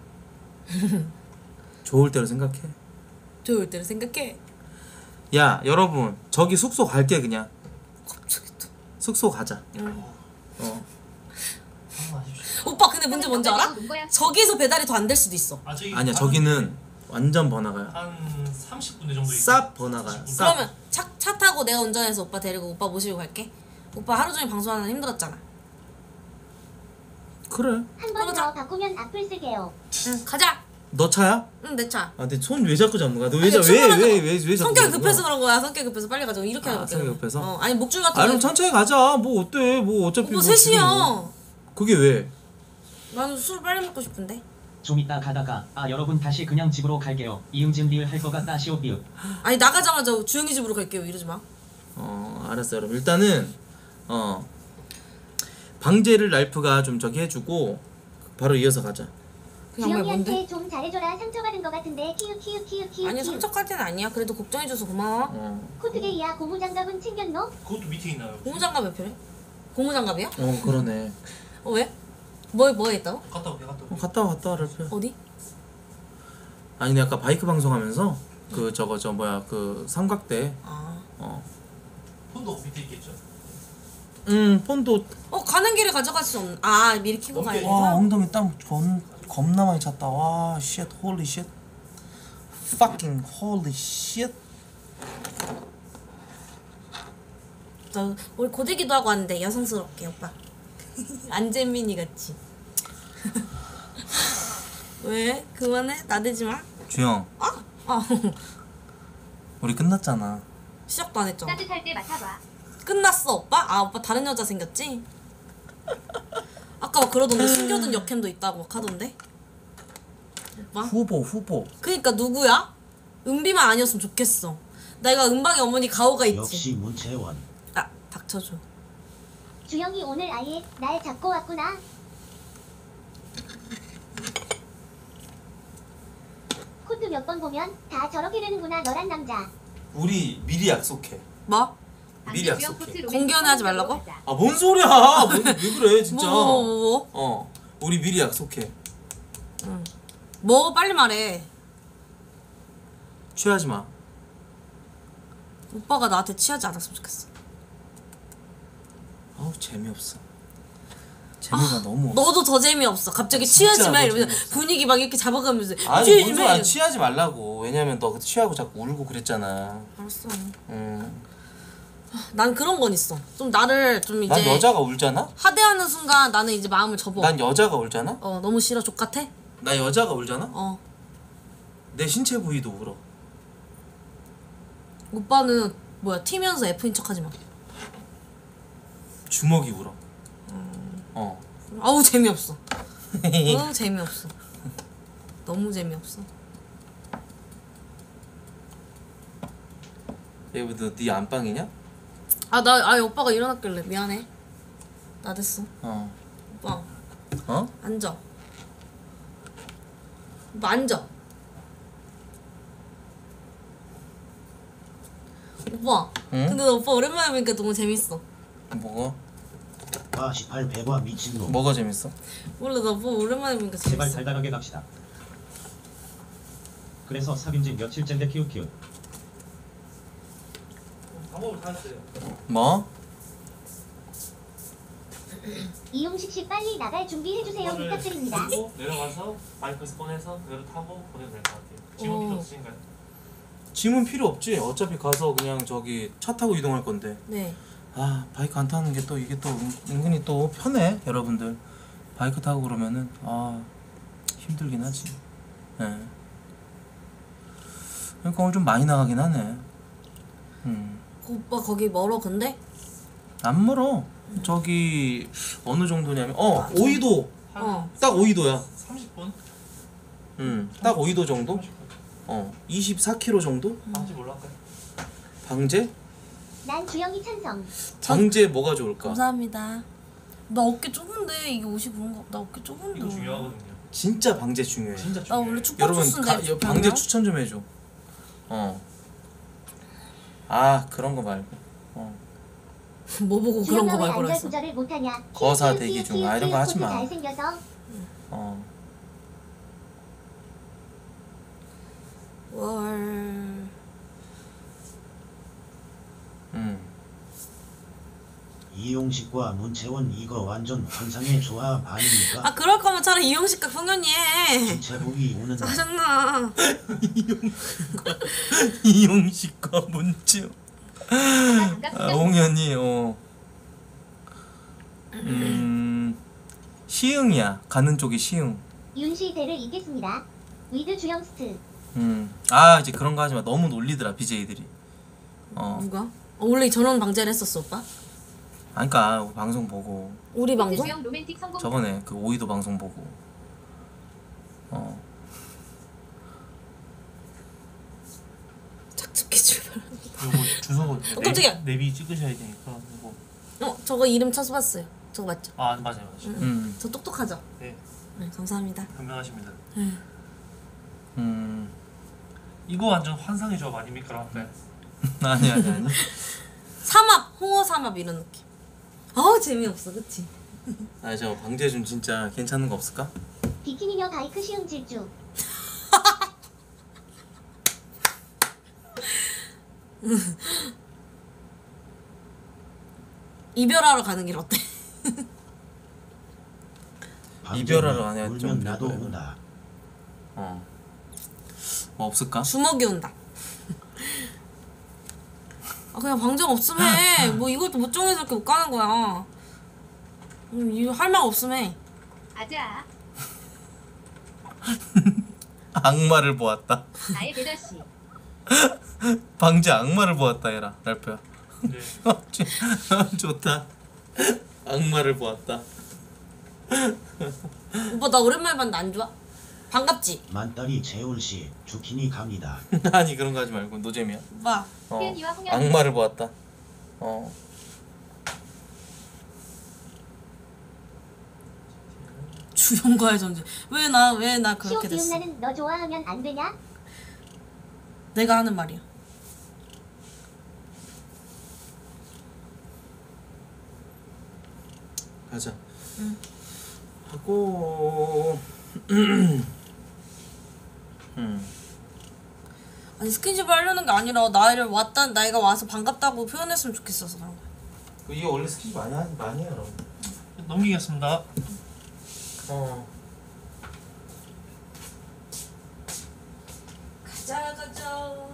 좋을 대로 생각해. 좋을 때를 생각해. 야 여러분 저기 숙소 갈게 그냥. 갑자기 또. 숙소 가자. 응. 어. 오빠 근데 문제 뭔지 알아? 저기서 배달이 더 안 될 수도 있어. 아, 저기 아니야 저기는 완전 번화가야. 한 삼십 분 정도 쌉 번화가야. 쌉. 그러면 차, 차 타고 내가 운전해서 오빠 데리고 오빠 모시고 갈게. 오빠 하루 종일 방송하는 거 힘들었잖아. 그래. 한 번 더 바꾸면 악플 쓰게요. 응 가자. 너 차야? 응 내 차. 아 근데 손 왜 자꾸 잡는 거야? 너 아니, 왜 자 왜 출발하자. 왜 왜 왜 자꾸 성격이 그러는 급해서 거야? 그런 거야. 성격이 급해서 빨리 가자고 이렇게 아, 할게. 성격이 급해서? 어 아니 목줄 같은 아 거. 그럼 천천히 가자. 뭐 어때? 뭐 어차피 오빠 뭐 셋이야. 지금 뭐. 그게 왜? 나는 술 빨리 먹고 싶은데. 좀 이따 가다가 아 여러분 다시 그냥 집으로 갈게요. 이응진 리을 할 것 같다 시오비읍. 아니 나가자마자 주영이 집으로 갈게요. 이러지 마. 어 알았어 여러분 일단은 어 방제를 랄프가 좀 저기 해주고 바로 이어서 가자. 주영이한테 좀 잘해줘라. 상처받은 것 같은데 키읔 키읔 키읔 키읔. 아니 성적까지는 아니야. 그래도 걱정해줘서 고마워. 어. 코트게이야. 고무장갑은 챙겼노? 그것도 밑에 있나요? 고무장갑 몇 필요해? 고무장갑이야? 어 그러네. 어 왜? 뭐 뭐에 있다고? 갔다 올게 갔다 올게. 어, 갔다 와 갔다 와 랄프. 어디? 아니 내가 아까 바이크 방송하면서 그 저거 저 뭐야 그 삼각대. 아. 어. 폰도 밑에 있겠죠? 음 폰도. 어 가는 길에 가져갈 수 없는. 아 미리 키고 가야 돼. 와 엉덩이 땀 존 겁나 많이 찼다. 와 쉣 홀리 쉣. fucking holy shit. 저 우리 고데기도 하고 왔는데 여성스럽게 오빠. 안재민이 같이. 왜? 그만해? 나대지 마. 주영. 어? 어. 우리 끝났잖아. 시작도 안 했잖아. 따뜻할 때 맡아봐. 끝났어 오빠? 아 오빠 다른 여자 생겼지? 아까 막 그러던데 숨겨둔 역캠도 있다고 막 하던데? 오빠? 후보 후보. 그니까 누구야? 은비만 아니었으면 좋겠어. 내가 은방의 어머니 가오가 있지. 역시 문채원. 아 닥쳐줘. 주영이 오늘 아예 날 잡고 왔구나. 코트 몇 번 보면 다 저렇게 되는구나. 너란 남자. 우리 미리 약속해. 뭐? 미리 약속해. 공개연애하지 말라고? 아 뭔 소리야? 뭐, 왜 그래 진짜? 뭐, 뭐, 뭐, 뭐? 어 우리 미리 약속해. 응. 뭐 빨리 말해. 취하지 마. 오빠가 나한테 취하지 않았으면 좋겠어. 아우 재미없어. 재미가 아, 너무 없어. 너도 더 재미없어. 갑자기 아, 진짜 취하지 마 너 이러면서 재미없어. 분위기 막 이렇게 잡아가면서 아니 취하지 뭔 마. 소리야. 취하지 말라고. 왜냐면 너 그때 취하고 자꾸 울고 그랬잖아. 알았어. 음. 난 그런 건 있어. 좀 나를 좀 이제 난 여자가 울잖아? 하대하는 순간 나는 이제 마음을 접어. 난 여자가 울잖아? 어 너무 싫어. 족같아? 나 여자가 울잖아? 어. 내 신체 부위도 울어. 오빠는 뭐야 튀면서 F인 척하지 마. 주먹이 울어. 음. 어. 아우 재미없어. 아우 재미없어. 너무 재미없어. 얘 너네 안방이냐? 아 나 아 오빠가 일어났길래 미안해. 나 됐어. 어. 오빠 어? 앉아. 오빠 앉아. 오빠. 응? 근데 나 오빠 오랜만에 보니까 너무 재밌어. 뭐가? 아 십팔 백화 미친놈. 뭐가 재밌어? 몰라 나 오빠 오랜만에 보니까 제발 재밌어. 달달하게 갑시다. 그래서 사귄 지 며칠째인데 키우키우. 방법을 다 했어요. 뭐? 이용식 씨 빨리 나갈 준비해주세요. 부탁드립니다. 그리고 내려가서 바이크에서 꺼내서 그대로 타고 보내면 될 것 같아요. 짐은 필요 없으신가요? 짐은 필요 없지. 어차피 가서 그냥 저기 차 타고 이동할 건데. 네. 아 바이크 안 타는 게 또 이게 또 은, 은근히 또 편해 여러분들. 바이크 타고 그러면은 아 힘들긴 하지. 예. 그러니까 오늘 좀 많이 나가긴 하네. 음. 그 오빠 거기 멀어 근데? 안 멀어. 저기 어느 정도냐면 어 아, 오이도. 어. 딱 오이도야. 삼십 분? 음. 딱 오이도 정도? 어. 이십사 킬로미터 정도? 방지 뭘로 할까요? 방제? 난 주영이 찬성. 방제 뭐가 좋을까? 감사합니다. 나 어깨 좁은데 이게 옷이 그런가? 나 어깨 좁은데. 이거 중요하거든요. 진짜 방제 중요해. 진짜 나 원래 여러분 축구수인데 가, 여, 방제 추천 좀 해줘. 어. 아 그런 거 말고. 어. 뭐 보고 그런 거 말고 안절 그랬어. 구절을 못하냐? 거사 대기 중. 아 이런 거 하지 마. 잘생겨서. 어. 월. 음. 이용식과 문채원 이거 완전 환상의 조합 아닙니까? 아 그럴 거면 차라리 이용식과 홍현이 해. 제복이 오는 날 짜증나. 이용식과 이용식과 문채. 아, 홍현이 어. 음. 시흥이야. 가는 쪽이 시흥. 윤시 대를 잇겠습니다. 위드 주영스트. 음. 아 이제 그런 거 하지 마. 너무 놀리더라 비제이들이. 어. 누가? 어, 원래 저런 방제를 했었어 오빠? 아 그니까 방송 보고. 우리 방송? 로맨틱 성공. 저번에 그 오이도 방송 보고. 어. 착즙기 출발. 요거 주소 깜짝이야. 내비, 내비 찍으셔야 되니까 이거. 어 저거 이름 찾아봤어요. 저거 맞죠? 아 맞아요 맞아요. 응, 음. 저 똑똑하죠? 네. 네 감사합니다. 현명하십니다. 네. 음. 이거 완전 환상의 조합 아닙니까? 네. 아니 아니 아니. 삼합 홍어 삼합 이런 느낌. 아우 재미없어 그치? 아 저 방제 좀 진짜 괜찮은 거 없을까? 비키니녀 바이크 시흥 질주. 이별하러 가는 길 어때? 이별하러 가냐 울면 좀 나도 별로야. 온다. 어. 뭐 없을까? 주먹이 온다. 아 그냥 방정 없음 해. 뭐 이것도 못 정해서 이렇게 못 가는 거야. 음, 이거 할 말 없음 해. 아자. 악마를 보았다. 나의 배다씨. 방제 악마를 보았다 해라 랄프야. 네. 좋다. 악마를 보았다. 오빠 나 오랜만에 봤는데 안 좋아? 반갑지? 만딸이 재훈씨 주키니 갑니다. 아니 그런 거 하지 말고 노잼이야. 오빠. 어. 혜연이와 홍현이. 악마를 보았다. 어. 주연과의 전쟁. 왜 나 왜 나 그렇게 시오 됐어? 기억나는 너 좋아하면 안 되냐? 내가 하는 말이야. 가자. 응. 하고. 음. 아니 스킨십 하려는 게 아니라 나이를 왔다 나이가 와서 반갑다고 표현했으면 좋겠어서 그런 거야. 이게 원래 스킨십 많이 하지 많이 해요, 여러분. 넘기겠습니다. 어. 가자 가자.